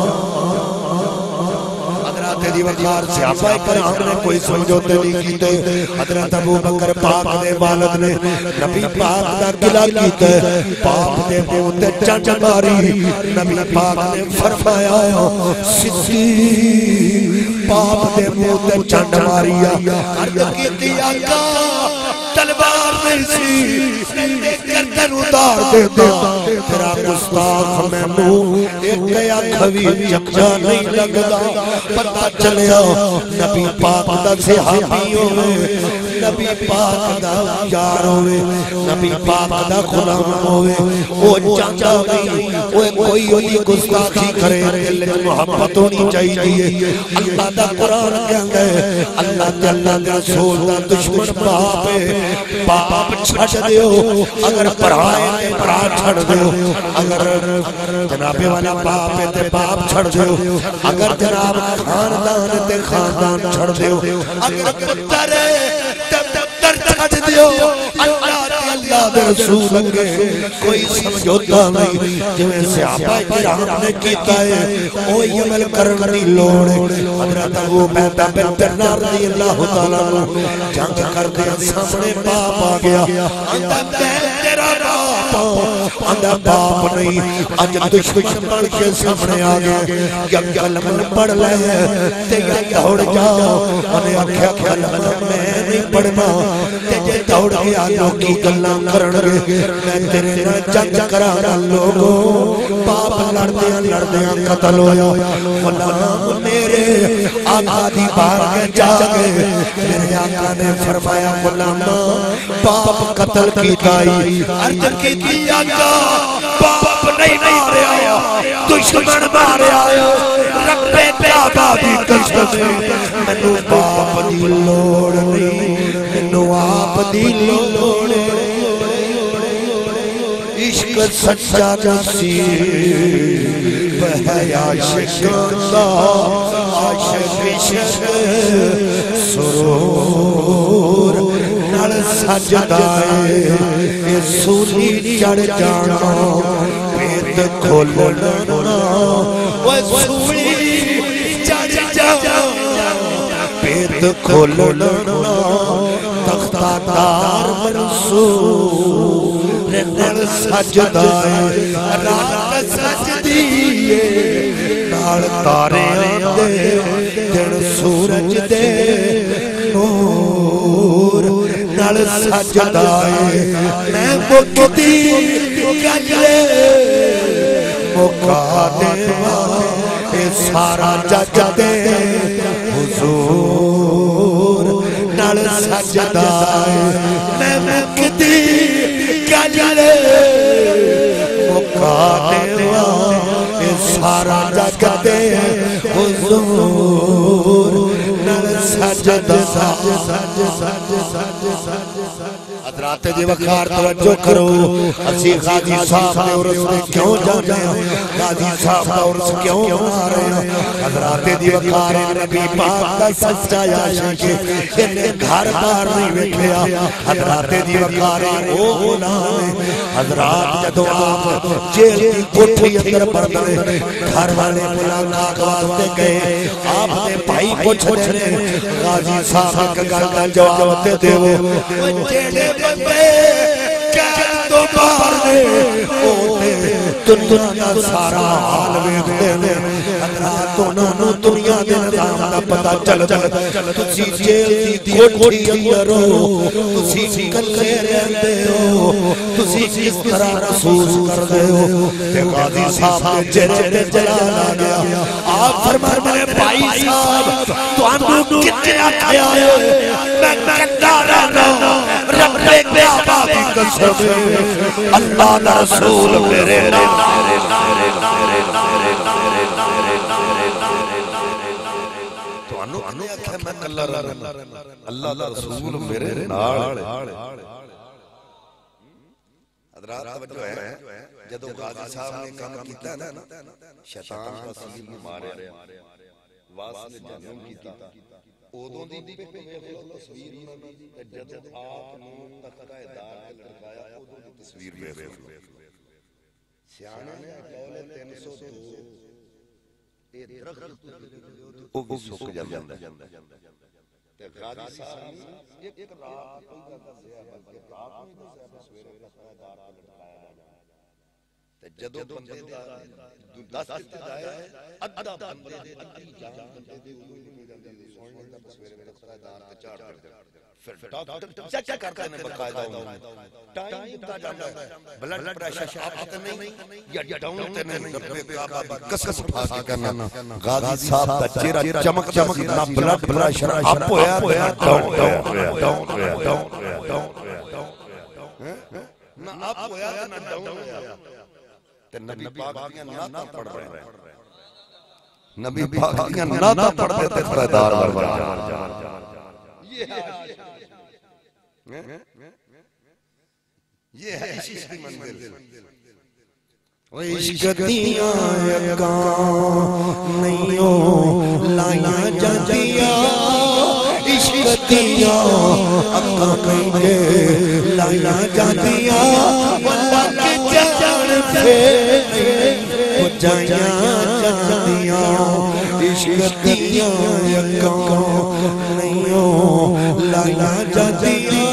دی وقار صحابہ کرام نے کوئی سمجھوتے نہیں کیتے حضرت ابو بکر پاک دے والد نے نبی پاک دا گلہ کیتے پاک دے بوتے چنچ ماری نبی پاک نے فرمایا سدھی پاک دے بوتے چنچ ماریا عرض کیتی آقا تلوار نہیں سی گردن اتار دے دیا تیرا گستاخ میں نو ایک گیا کھوی چمچا نہیں لگدا پتہ چلیا نبی پاک دا صحابی ہوئے نبی پاک دا یار ہوئے نبی پاک دا غلام ہوئے وہ چاہتا نہیں وہ کوئی ہوئی گستاخی کرے دل محبت ہونی چاہیے اللہ دا قرآن کہندا ہے اللہ دے رسول دا دشمن باپ ہے باپ چھڑ دیو اگر پرائے تے پرا چھڑ دیو اگر جناب والا باپ ہے تے باپ چھڑ دیو اگر جناب خاندان تے خاندان چھڑ دیو اگر پتر ہے تے پتر چھڑ دیو اللہ دے رسول لگے کوئی سمجھوتا نہیں جویں صحابہ کرام نے کیتا ہے وہی عمل کرنے دی لوڑ ہے حضرت ابو بیدہ بن ترنار رضی اللہ تعالیٰ عنہ جنگ کردے سامنے باپ آ گیا اندھا تیرا باپ اندھا باپ نہیں اج دشمن بن کے سامنے آ گیا یا کلمہ پڑھ لے تے یا دوڑ جاؤ انہیں آکھیا کلمہ میں نہیں پڑھنا تے جے دوڑ گیا لوگی گلاں کرنگے میں تیرے نہ جنگ کرانا لوگوں باپ لڑدیاں قتل ہویا غلام میرے آقا دی بارگاہ جا گئے میرے آقا نے فرمایا غلام باپ قتل کی دائی عرض کی دی آقا باپ نہیں ماریا دشمن ماریا رب کعبہ دی قسم مینوں باپ دی لوڑ نہیں مینوں آپ دی لوڑ عشق سچا نصیب ہے عاشقاں دا عاشق عشق سرور نال سجدا اے سونی چڑھ جانا پیت کھولنا اوے سونی چڑھ جانا پیت کھولنا تختہ دار منصور نال سجدا رات سجدی نال تارے دے دن سورج دے نور نال سجدا میں مکتی گلے مکا دیوا اے سارا جج دے حضور نال سجدا میں مکتی گلے مکا دیوا اے سارا جج دے حضور نال سجدا حضرات دی وقار توجہ کرو اسی غازی صاحب نے عرص میں کیوں جانے ہیں غازی صاحب کا عرص کیوں منا رہے ہیں حضرات دی وقار نبی پاک کا سچا عاشق انہیں گھر بار نہیں بیٹھیا حضرات دی وقار او غلام حضرات جدو آپ جیل کی کوٹھی اندر پردے گھر والے ملاقات واسطے گئے آپ نے بھائی کو چھوڑنے غازی صاحب کا گل کا جواب دے دیو جیڑے بندے کہہ دو مارنے اوتے دنیا سارا حال ویکھدے نے حضرات انہاں نوں دنیا دے نظام دا پتہ چل تسی جیل دی کوٹھی اندر ہو تسی کلے رہندے ہو تسی کس طرح محسوس کردے ہو تے غازی صاحب دے چہرے تے جلال آ گیا آپ فرمایا میرے بھائی صاحب تانوں کتے آکھیا میں کڈا رہنا رب کعبہ دی قسم اللہ دا رسول میرے اللہ دا رسول میرے نال حضرات توجہ ہے جدو غازی صاحب نے کام کیتا نا شیطان وسیل ماریا واسطے جنم کیتا اودوں دی تصویر تے جدو آپ نوں تختہ دار تے لٹکایا اودوں دی تصویر ویکھ سیانے نے قول 302 اے درخت او بھی سوک جاندا تے غازی صاحب ایک رات پہلا دسیا بلکہ رات نہیں دسیا سویرے تختہ دار تے لٹکایا تے جدو بندے دا 10 ابتدا ہے ادھا بندے دے ادھی جان بندے دے اودوں جاندی سونے دا سویرے تختہ دار تے چاڑ کر پھر ڈاکٹر چیک کرتے ہیں باقاعدہ ٹائم دیتا جاتا ہے بلڈ پریشر اپ تے نہیں یا ڈاؤن تے نہیں رب کعبہ قسم کھا کے کرنا غازی صاحب دا چہرہ چمک چمک نہ بلڈ پریشر اپ ہویا ڈاؤن نہ اپ ہویا نہ ڈاؤن ہویا تے نبی پاک دیاں نعتاں پڑھ رہے ہیں نبی پاک دیاں نعتاں پڑھتے تے خریدار یہ ہے عشق کی منزل عشق دیاں یکاں نہیں لائیاں جاندیاں عشق دیاں اکاں نہیں لائیاں جاندیاں واللہ کے جان پھر جائیاں جاندیاں عشق دیاں یکاں نہیں لائیاں جاندیاں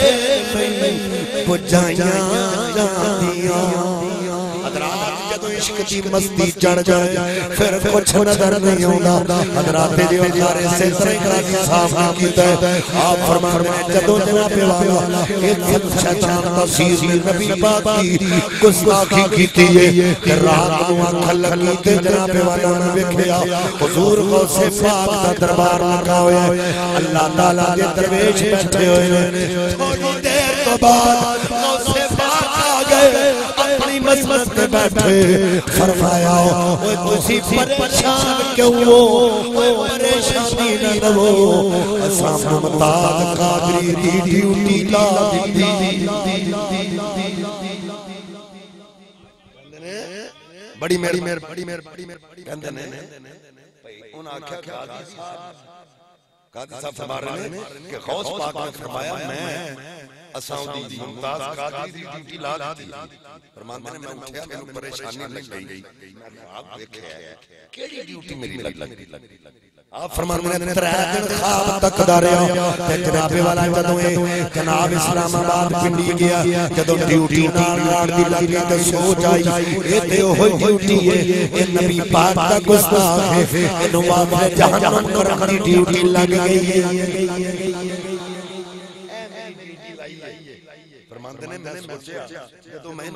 پجائیاں جاندیاں حضرات جدو عشق دی مستی چڑھ جائے پھر کچھ نظر نہیں ہونا حضرات دیو سارے سے سرکاری صاحب کیتا ہے آپ فرما رہے ہیں جدو جناب والا ایک شیطان تصیر میں نبی پاک کی گستاخی کیتی ہے کہ رات نو آنکھ لگی تے جناب والا نے ویکھیا حضور غوث پاک دا دربار لگا ہویا ہے اللہ تعالیٰ دے درویش بیٹھے ہوئے ہیں تھوڑی دیر تو بعد غوث پاک آ گئے اپنی مسجد میں بیٹھے فرمایا اوے تسی پریشان کیوں ہو پریشانی نہ لو اساں ممتاز قادری دی ڈیوٹی لا دی بڑی مہربانی کہندے نے انہاں آکھیا قاضی صاحب فرما رہے ہیں کہ غوث پاک نے فرمایا میں اساں دی ممتاز قادری دی ڈیوٹی لا دی فرماندے نے میں اٹھیا مینوں پریشانی لگ گئی آپ دیکھیا کیڑی ڈیوٹی میری لگ آپ فرماندے نے 3 دن خواب تک داریا تے جناب والا جدوں جناب اسلام آباد پنڈی گیا جدوں ڈیوٹی نال راڑ دی لگی تے سو جائی اے تے اوہی ڈیوٹی ہے اے نبی پاک دا گستاخ ہے اینو واپس جہنم کرن دی ڈیوٹی لگ گئی فرماندے نے میں سوچیا جدوں میں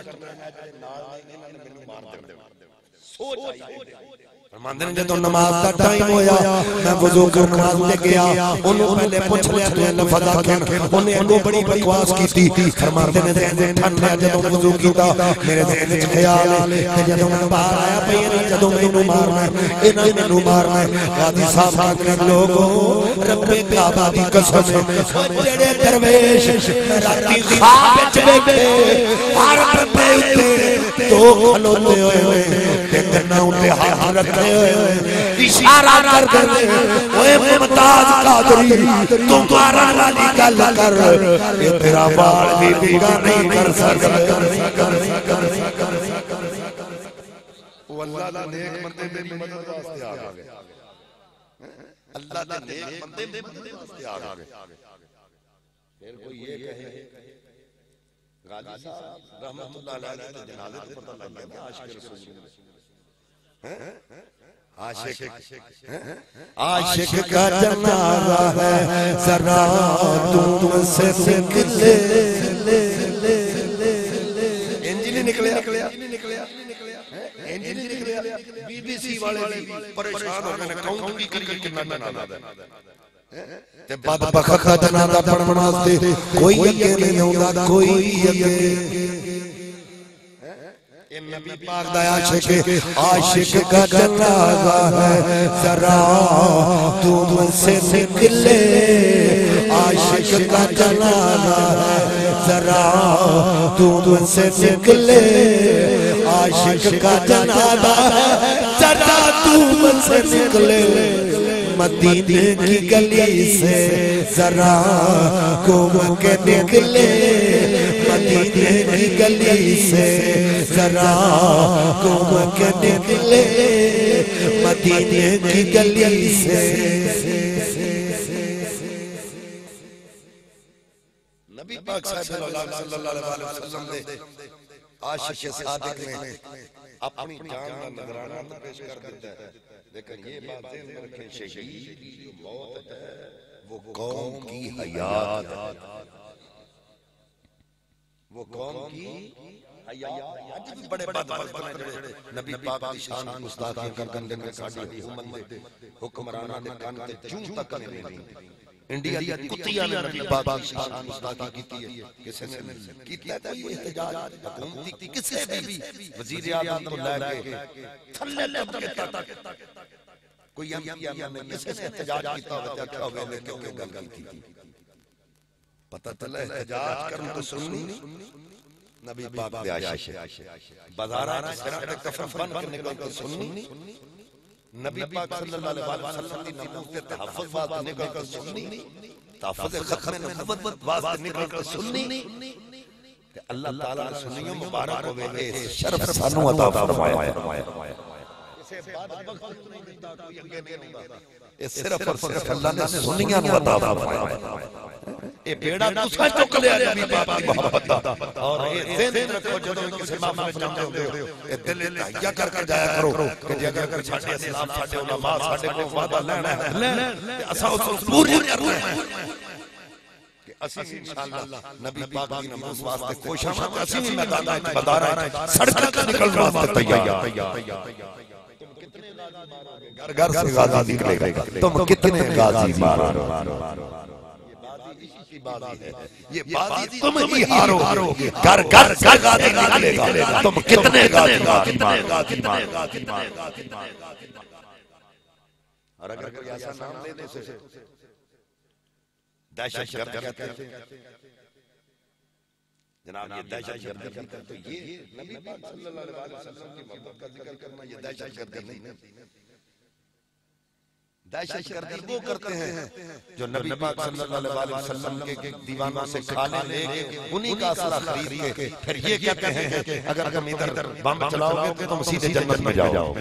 سوچ فرماندے نے جدوں نماز دا ٹائم ہویا میں وضو کر نماز لے گیا انہوں پہلے پوچھ لیا کہ لفظ آکھن انہیں انہوں بڑی بکواس کی تھی فرماندے نے ذہن ٹھن لیا جدوں وضو کیتا میرے ذہن وچ خیال ہے کہ جدوں میں باہر آیا پئی جدوں مینوں مارنا ہے انہاں مینوں مارنا ہے قاضی صاحب نے لوگوں رب کعبہ دی قسم جڑے درویش راتی خواب وچ ویکھے ہر بندے اُتے تو کھلوتے ہوئے تے گناں اُتے ہاتھ رکھے اشارہ کر دے اوے ممتاز قادری تو مارن والی گل کر یہ تیرا بال بھی بیگا نہیں کر سکتا وہ اللہ دا نیک بندے میری مدد واسطے آ گئے اللہ دا نیک بندے میری مدد واسطے آ گئے پھر کوئی یہ کہے غازی صاحب رحمت اللہ علیہ تو جنازے تو پتہ لگ گیا عاشق رسول عاشق کا جنازہ ہے ذرا تم سے نکلے انجلی نکلیا انجلی نکلیا بی بی سی والے پریشان ہو گئے کون کی کری کتنا جنازہ ہے تے بدبخت کا جنازہ پڑھن واسطے کوئی اگے نہیں ہوندا کوئی اگے نبی پاک دا عاشق کا جنازہ ہے ذرا تم سے نکلے عاشق کا جنازہ ہے ذرا تم سے نکلے عاشق کا جنازہ ہے ذرا تم سے نکلے مدینے کی گلی سے ذرا گھوم کے نکلے مدینے کی گلی سے ذرا گھوم کے نکلے مدینے کی گلی سے نبی پاک صلی اللہ علیہ وسلم نے عاشق صادق نے اپنی جان کا نذرانہ پیش کر دیتا ہے لیکن یہ باتیں رکھیں شہید کی موت ہے وہ قوم کی حیات وہ قوم کی حیات آج بھی بڑے بدبخت ہیں جڑے نبی پاک کی شان کی گستاخی کر گندے نے ساڈی حکومت دے حکمراناں دے کان تے جوں تک نہیں انڈیا دی کتیاں نے نبی پاک کی شان کی گستاخی کی ہے کسی نے کیتا ہے یہ احتجاج حکومت کی کسی بھی وزیر اعظم تو لے کے تھلے طبقے تک کوئی ایم نے کسی نے احتجاج کیتا ہوگا کیا ہوگا نے کیوں گل کی پتہ چلا احتجاج کرن تو سنی نبی پاک دے عاشق بازاراں وچ سر تے کفن بن کے نکل کے سنی نبی پاک صلی اللہ علیہ وسلم دی نبوت تے تحفظ واسطے نکل کے سنی تحفظ ختم نبوت واسطے نکل کے سنی تے اللہ تعالی نے سنیوں مبارک ہوے اے شرف سانو عطا فرمایا اسے بعد وقت نہیں دیتا کوئی اگے نہیں ہوندا صرف اور صرف اللہ نے سنیاں نو عطا فرمایا اے بیڑا تساں چک لیا نبی پاک دی محبت دا اور اے ذہن رکھو جدوں کسی محفل وچ جاندے ہوندے ہو اے دل تہیا کر کے جایا کرو کہ جے اگر ساڈے اسلام ساڈے علماء ساڈے کو وعدہ لینا ہے تے اساں اس پوری کرنا ہے کہ اسی انشاءاللہ نبی پاک دی نماز واسطے کوشش ہم اسی بھی میدان وچ بدارا سڑکاں تے نکلن واسطے تیار گھر سے غازی نکلے گا تم کتنے غازی مارو یہ بازی تم ہی ہارو گھر گھر سے غازی نکلے گا تم کتنے غازی مارو اور اگر کوئی ایسا نام لے دے سے دہشت گرد کہتے ہیں جناب یہ دہشت گرد کرتے ہیں یہ نبی پاک صلی اللہ علیہ وسلم کی محبت کا ذکر کرنا یہ دہشت گرد نہیں ہے دہشت گرد وہ کرتے ہیں جو نبی پاک صلی اللہ علیہ وسلم کے دیوانوں سے کھانے لے کے انہی کا اسلحہ خرید کے پھر یہ کہتے ہیں کہ اگر تم ادھر بم چلاؤ گے تو تم سیدھے جنت میں جاؤ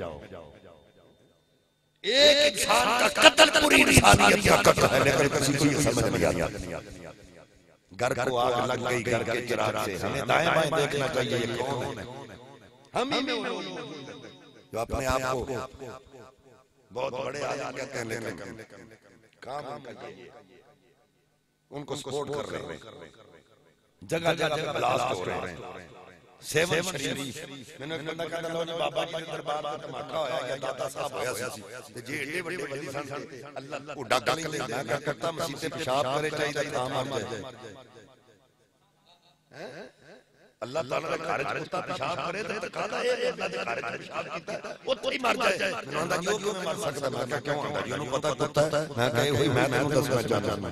ایک انسان کا قتل پوری انسانیت کا قتل ہے لیکن کسی کو یہ سمجھ نہیں آتا گھر کو آگ لگ گئی گھر کے چراغ سے ہمیں دائیں بائیں دیکھنا چاہیے یہ کون ہے ہم ہی میں جو اپنے آپ کو بہت بڑے آیا کہتے ہیں لیکن کام ان کا یہ ان کو سپورٹ کر رہے ہیں جگہ جگہ بلاسٹ ہو رہے ہیں سیون شریف میں نے ایک بندہ کہتا لو جی بابا جی دربار میں دھماکہ ہویا یا داتا صاحب ہویا سی جی ایڈے بڑے ولی سن اللہ اڈا گل نہیں میں کہتا مسیح سے پیشاب کرے چاہیے کام مر جائے اللہ تعالیٰ نے خارج کتا پیشاب کرے تو کہا ہے اللہ نے خارج پیشاب کیتا وہ تو ہی مر جائے میں نے کہا کیوں مر سکتا میں کہا کیوں آنگا یہ انہوں پتہ کتا ہے میں کہا ہوئی میں تنہوں دسنا چاہنا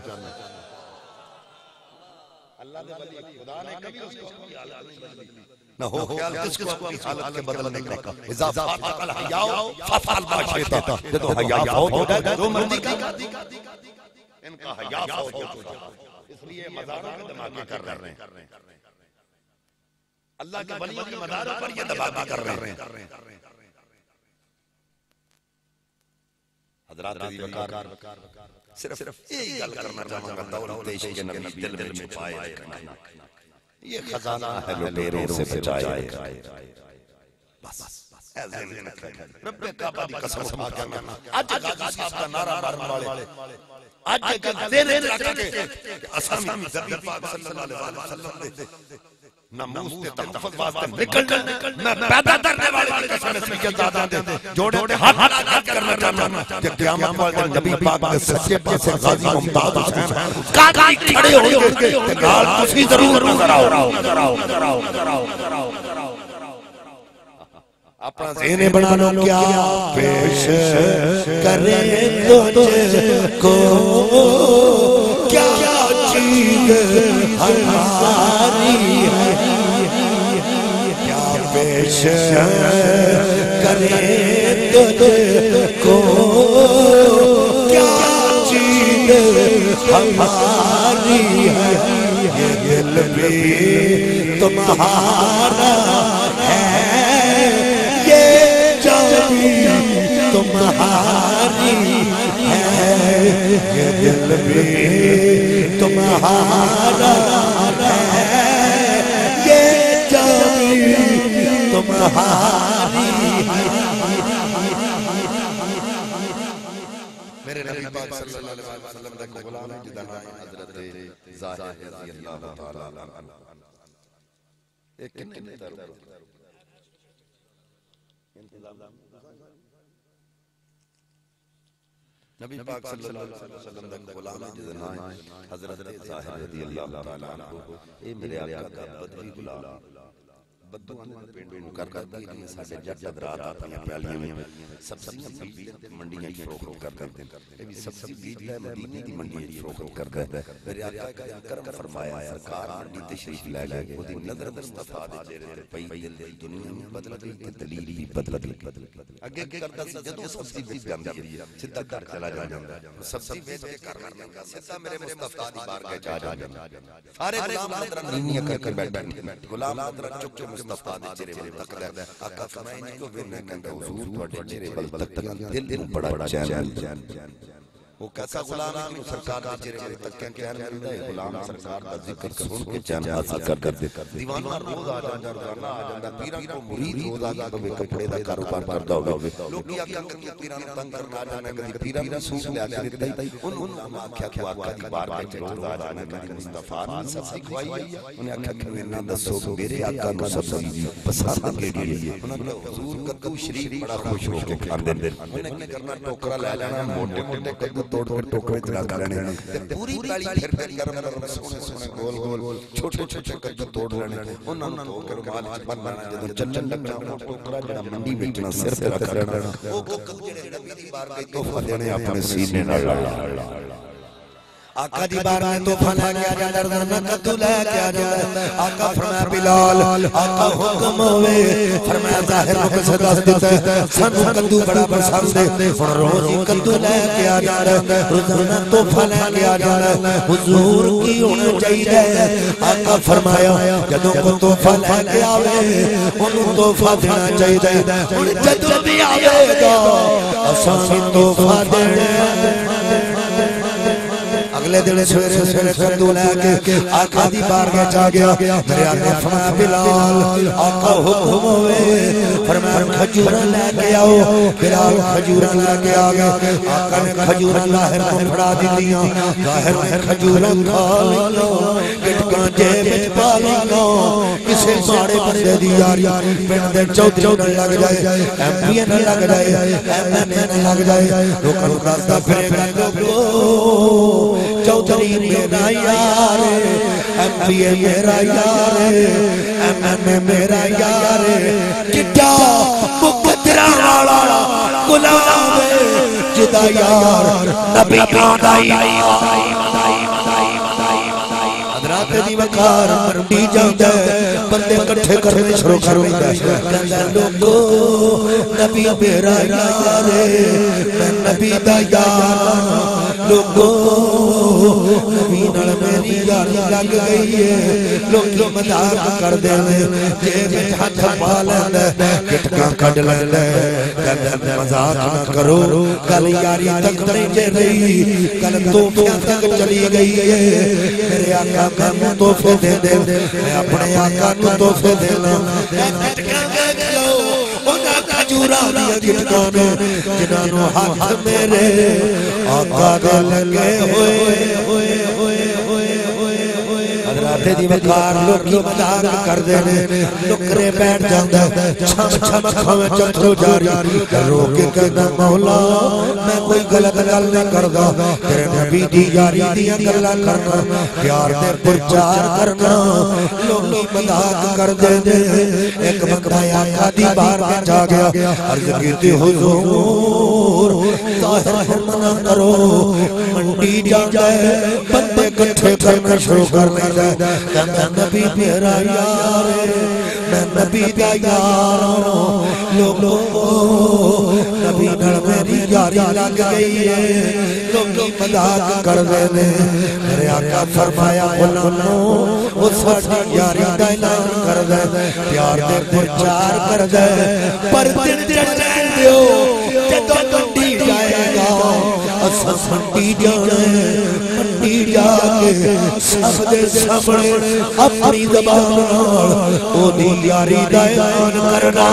اللہ نے ولی خدا نے کبھی اس کو کی حالت نہیں بدلی نہ ہو خیال کس کو اپنی حالت کے بدلنے کا اذا فاتق الحیاء فافعل ما شئت جدو حیاء فوت ہو جائے جو مرضی کا ان کا حیاء فوت ہو جائے اس لیے مزاروں کے دھماکے کر رہے ہیں اللہ کے ولیوں کے مزاروں پر یہ دھماکے کر رہے ہیں حضرات عزیز وقار صرف ایک گل کرنا چاہوں گا دولت عشق نبی دل میں چھپائے رکھنا یہ خزانہ ہے لٹیروں سے بچائے بس رب کعبہ دی قسم کھا کے کہنا آج غازی صاحب کا نعرہ مارنے والے آج کے دیر رکھ کے اسامی نبی پاک صلی اللہ علیہ وسلم نہ موس تے تحفظ واسطے نکل میں پیدا کرنے والے قسم اس کی دادا دے جوڑے ہاتھ حرکت کرنا چاہنا کہ قیامت والے نبی پاک کے سچے پاس غازی ممتاز حسین قاضی کھڑے ہوں گے کہ گال تسی ضرور نظر آؤ اپنا ذہن بنا لو کیا پیش کرے تجھ کو کیا چیز ہماری ہے کیا پیش کرے تجھ کو کیا چیز ہماری ہے یہ دل بھی تمہارا ہے تمہاری ہے یہ دل بھی تمہارا ہے یہ جان بھی تمہاری میرے نبی پاک صلی اللہ علیہ وسلم کا غلام ہے جدا نام حضرت ظاہر رضی اللہ تعالی عنہ ایک کتنے درد نبی پاک صلی اللہ علیہ وسلم کا غلام ہے جدا نام حضرت ظاہر رضی اللہ تعالی عنہ اے میرے آقا کا بدوی غلام بدو نے پینڈوں کر دی ہیں ساڈے جد رات اپنی پیالیاں میں سبزیاں بیج منڈیاں فروخت کرتے ہیں یہ بھی سبزی بیج ہے مدینے کی منڈی فروخت کرتا ہے میرے آقا کا کرم فرمایا سرکار منڈی تشریف لے گئے وہ دی نظر مصطفیٰ دے چہرے تے پئی دل دنیا میں بدل گئی تے دلیل بھی بدل گئی اگے کردا سی جدوں سبزی بیچ جاندی ہے سیدھا گھر چلا جاندا سبزی بیچ کے گھر جاندا سیدھا میرے مصطفیٰ دی بارگاہ جا جاندا سارے غلام حضرت نیاں کر کے بیٹھے غلام حضرت چپ چپ مصطفیٰ دے چہرے ول تکدا ہے آقا فرمائے نہیں کو وینا کہندا حضور تواڈے چہرے ول تکدا دل نوں بڑا چین وہ کیسا غلام ہے کہ سرکار دے چہرے ول تکیا کہن ملدا ہے غلام سرکار دا ذکر سن کے چین حاصل کر دے دیوانہ روز آ جاندا روزانہ آ جاندا پیراں کو مرید روز آ کے کپڑے دا کاروبار کردا ہوے لوکی آکھیا کہ پیراں نوں تنگ کرنا آ جانا کدی پیراں نوں سوق لے کے دتا انہوں نے آکھیا کہ آقا دی بارگاہ وچ روز آ جانا کدی مصطفیٰ نے سبزی کھوائی انہیں آکھیا کہ انہاں دسو میرے آقا نوں سبزی پسند کیڑی ہے انہاں نے حضور کدو شریف بڑا خوش ہو کے کھاندے انہیں کی کرنا ٹوکرا لے لینا موٹے موٹے کدو توڑ کے ٹوکرے چ رکھ لینے پوری تالی پھر پھر گرم گرم سونے سونے گول گول چھوٹے چھوٹے کدو توڑ لینے انہاں نوں تو کے رومال وچ بن لینا جدوں چلن لگا ٹوکرا جڑا منڈی وچنا سر تے رکھ لینا او کدو جڑے نبی دی بارگاہ تحفہ دینے اپنے سینے نال آقا دی بارگاہ تحفہ لے کے آ جاندا میں کدو لے کے آ جاندا آقا فرمایا بلال آقا حکم ہوے فرمایا ظاہر کو سے دس دیتا ہے سانو کدو بڑا پسند ہے ہن روز ہی کدو لے کے آ جاندا روزانہ تحفہ لے کے آ جاندا حضور کی ہونا چاہیے آقا فرمایا جدوں کو تحفہ لے کے آوے اونوں تحفہ دینا چاہیے ہن جدوں بھی آوے گا اساں بھی تحفہ دینا اگلے دن سویرے سویرے کدو لے کے آقا دی بارگاہ چ آ گیا میرے آقا فرمایا بلال آقا حکم ہوے فرمایا کھجوراں لے کے آؤ بلال کھجوراں لے کے آ گئے آقا نے کھجوراں ظاہر کو پھڑا دتیاں ظاہر نے کھجوراں کھا لیا گٹکاں جیب وچ پا لیا کسے ماڑے بندے دی یاری پنڈ دے چودھری نال لگ جائے ایم پی نال لگ جائے ایم این اے نال لگ جائے لوکاں نوں دسدا پھرے لوگو چودھری میرا یار ایم پی اے میرا یار ایم این اے میرا یار کڈا مقدراں والا غلام جدا یار نبیاں دا حضرات دی وقار منڈی جاندا بندے اکٹھے کرنے شروع کر دیندا کہندا لوگو نبی میرا یار میں نبی دا یار لوگو نبی نال میری یاری لگ گئی ہے لوگ مذاق کر دے جیب وچ ہاتھ پا لیندا گٹکاں کڈ لیندا کہندا مذاق نہ کرو گل یاری تک نہیں جے رہی گل توفیاں تک چلی گئی ہے میرے آقا میں تحفے دے دے میں اپنے آقا نوں تحفے دینا گٹکاں ویکھ لو انہاں کھجوراں دی گٹکاں نے جنہاں نوں ہاتھ میرے آقا دے لگے ہوئے حضرات دی وقار لوکی مذاق کر دے نکرے بیٹھ جاندا چھم چھم اکھاں وچ اتھرو جاری رو کے کہندا مولا میں کوئی غلط گل نہیں کردا تیرے نبی دی یاری دیاں گلاں کرنا پیار دے پرچار کرنا لوکی مذاق کر دے ایک بندہ آقا دی بارگاہ جا گیا عرض کیتی حضور ظاہر نہ کرو منڈی جاندا ہے بندے اکٹھے کرنا شروع کر لیندا کہندا نبی میرا یار میں نبی دا یار لوگو نبی نال میری یاری لگ گئی ہے لوگ مذاق کر دے میرے آقا فرمایا غلامو او ساڈی یاری دا اعلان کر دے پیار دے پرچار کر دے پر دل چین دیو جدوں منڈی جائے گا اساں منڈی جانا منڈی جا کے سب دے سامنے اپنی زبان نال او دی یاری دا اعلان کرنا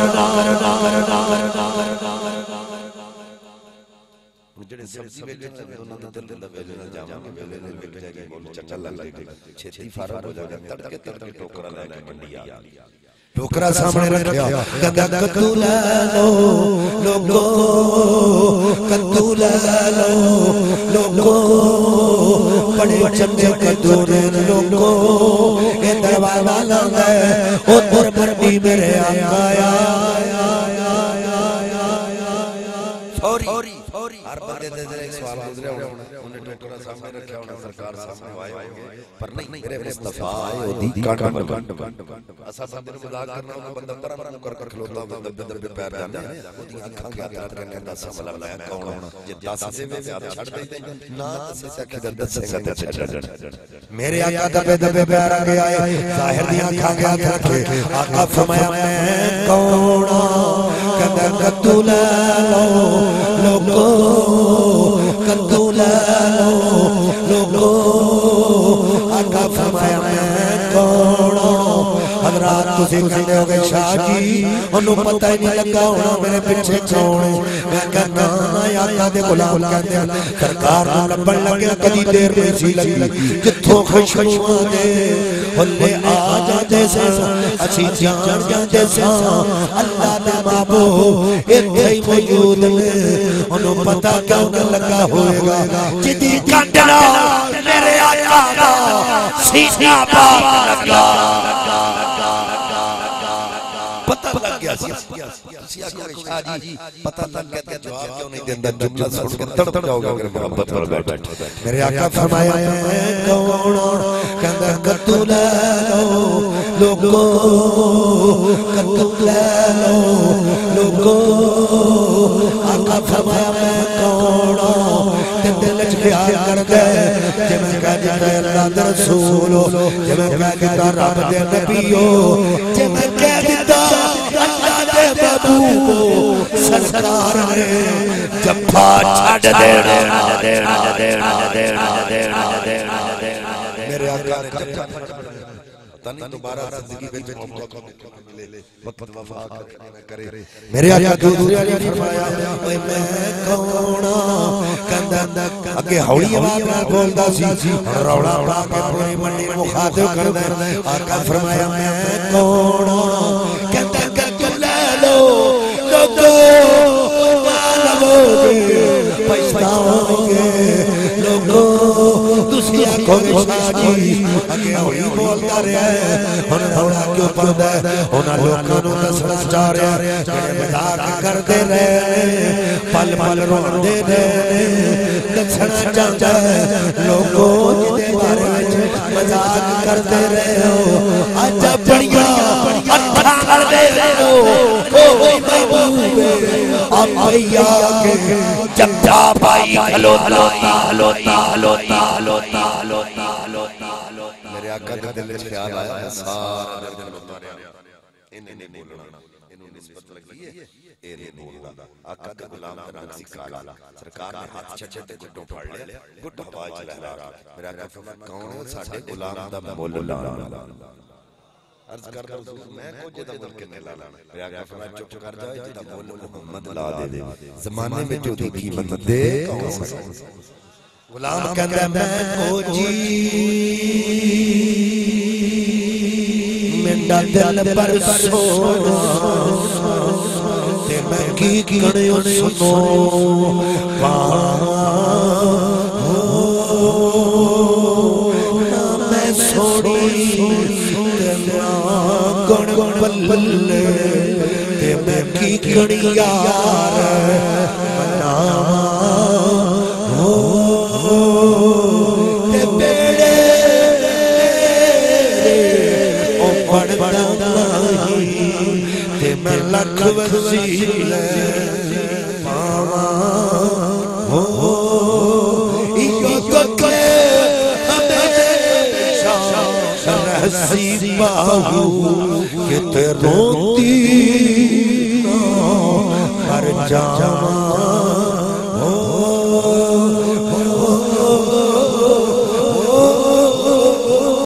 جڑے سبزی ویلے انہاں دے دل دا ویلے نال جاواں گے ویلے نال ویل جائے گا بول چچا لگ گئے چھتی فارغ ہو جائے گا تڑکے ٹوکرا لے کے منڈی آ ٹوکرا سامنے رکھیا گنگا کدو لے لو لوگو کدو لے لو لوگو بڑے چنگے کدو نے لوگو اے دروازہ لاندا ہے اوتھر منڈی میرے آقا آیا فوری ہر بندے دے دے ایک سوال گزریا ہونا انہیں ٹوکرا سامنے رکھیا ہونا سرکار سامنے آئے ہوں گے پر نہیں میرے مصطفیٰ آئے ہو دی کانڈ اسا بندے نے مذاق کرنا ہونا بندہ پرا کر کر کھلوتا بندہ بندر پہ پیر جانا وہ دی آنکھاں کے آتار کرنے دس سملا میں کون ہونا جب دس سے میں آپ چھڑ دیتے نا دس سے کی دس سے چھڑ میرے آقا دبے دبے پیار آگے آئے ظاہر دی آنکھاں کے آتار کے آقا فرمایا میں کونا کدر کتو لے لو لوگو کتو لے لو لوگو آقا فرمایا میں کونا حضرات تسی کہنے ہو گئے شاہ جی انہوں پتہ ہی نہیں لگا ہونا میرے پچھے چھوڑے میں کہنا یا آقا دے غلام کہتے ہیں سرکار نہ لبن لگے کدی دیر میں سی لگی جتھوں خوشبو آگے ہلے آ جاتے سا اچھی جان جاتے سا اللہ دے مابو اتھے ہی موجود میں انہوں پتہ کیوں نہ لگا ہوئے گا جدی کانڈنا میرے آقا دا سینہ پاک لگا پتہ لگ گیا سیاہ کو شاہ جی پتہ لگ گیا کہ جواب کیوں نہیں دیندہ جملہ سن کے تڑ جاؤ گا اگر محبت پر بیٹھا میرے آقا فرمایا میں کونا کہندہ کتو لے لو لوگو کتو لے لو لوگو آقا فرمایا میں کونا دل خیال کر دے جب میں کہا جتا ہے اللہ دے رسولو جب میں کہا جتا رب دے نبیو جب میں کہا جتا اللہ دے بابو سرکار نے جبھا چھڑ دینا میرے آقا نے جبھا تنی دوبارہ زندگی بیچ موقع کو ملے وقت وفا کرے میرے آقا دوسری علی فرمایا اے میں کونا کندہ اگے ہوڑی آواز میں بولتا سی روڑا پڑا کے پوری منڈی مخاطب کر دے آقا فرمایا میں کونا کندہ کندہ لے لو لوگو مالو گے پچھتاؤں گے لوگو دوسری آنکھوں میں شاہ جی اگے ہوئی بولتا رہا ہے انہوں تھوڑا کیوں پڑھتا ہے انہوں لوگوں دسنا چاہ رہا ہے مذاق کرتے رہے پل پل روندے رہے دسنا چاہتا ہے لوگوں جدے بارے میں مذاق کرتے رہے ہو آجا بڑھیا اٹھا کر دے رہے ہو اوہ محبوبے آپ بھئیا کے جب جا پائی ہلوتا ہلوتا ہلوتا ہلوتا ہلوتا میرے آقا کا دل خیال آیا ہے سارا دل بتا رہا انہیں نہیں بولنا انہوں نسبت لگی ہے اے نہیں بولنا آقا کا غلام درانگ سکھالا سرکار نے ہاتھ چھٹے گھٹوں پڑھ لیا گھٹوں ہوائی چلہ رہا میرے آقا فرمایا کون ہے ساڑھے غلام دا مولا عرض کر دو میں کو جدہ ملک نے لانا میرے آقا فرمایا چپ کر جائے جدہ مولا محمد لا دے زمانے میں جو دی قیمت دے غلام کہتا میں کو جی میرا دل پر سونا تے میں کی کڑے سنو میں سوڑی تے گن بلے تے میں کی کڑی یار منا میں لکھ وزیل پاوا ہو ایو تکے ہمیشہ رہسی باہو کہ تے روتی مر جاؤں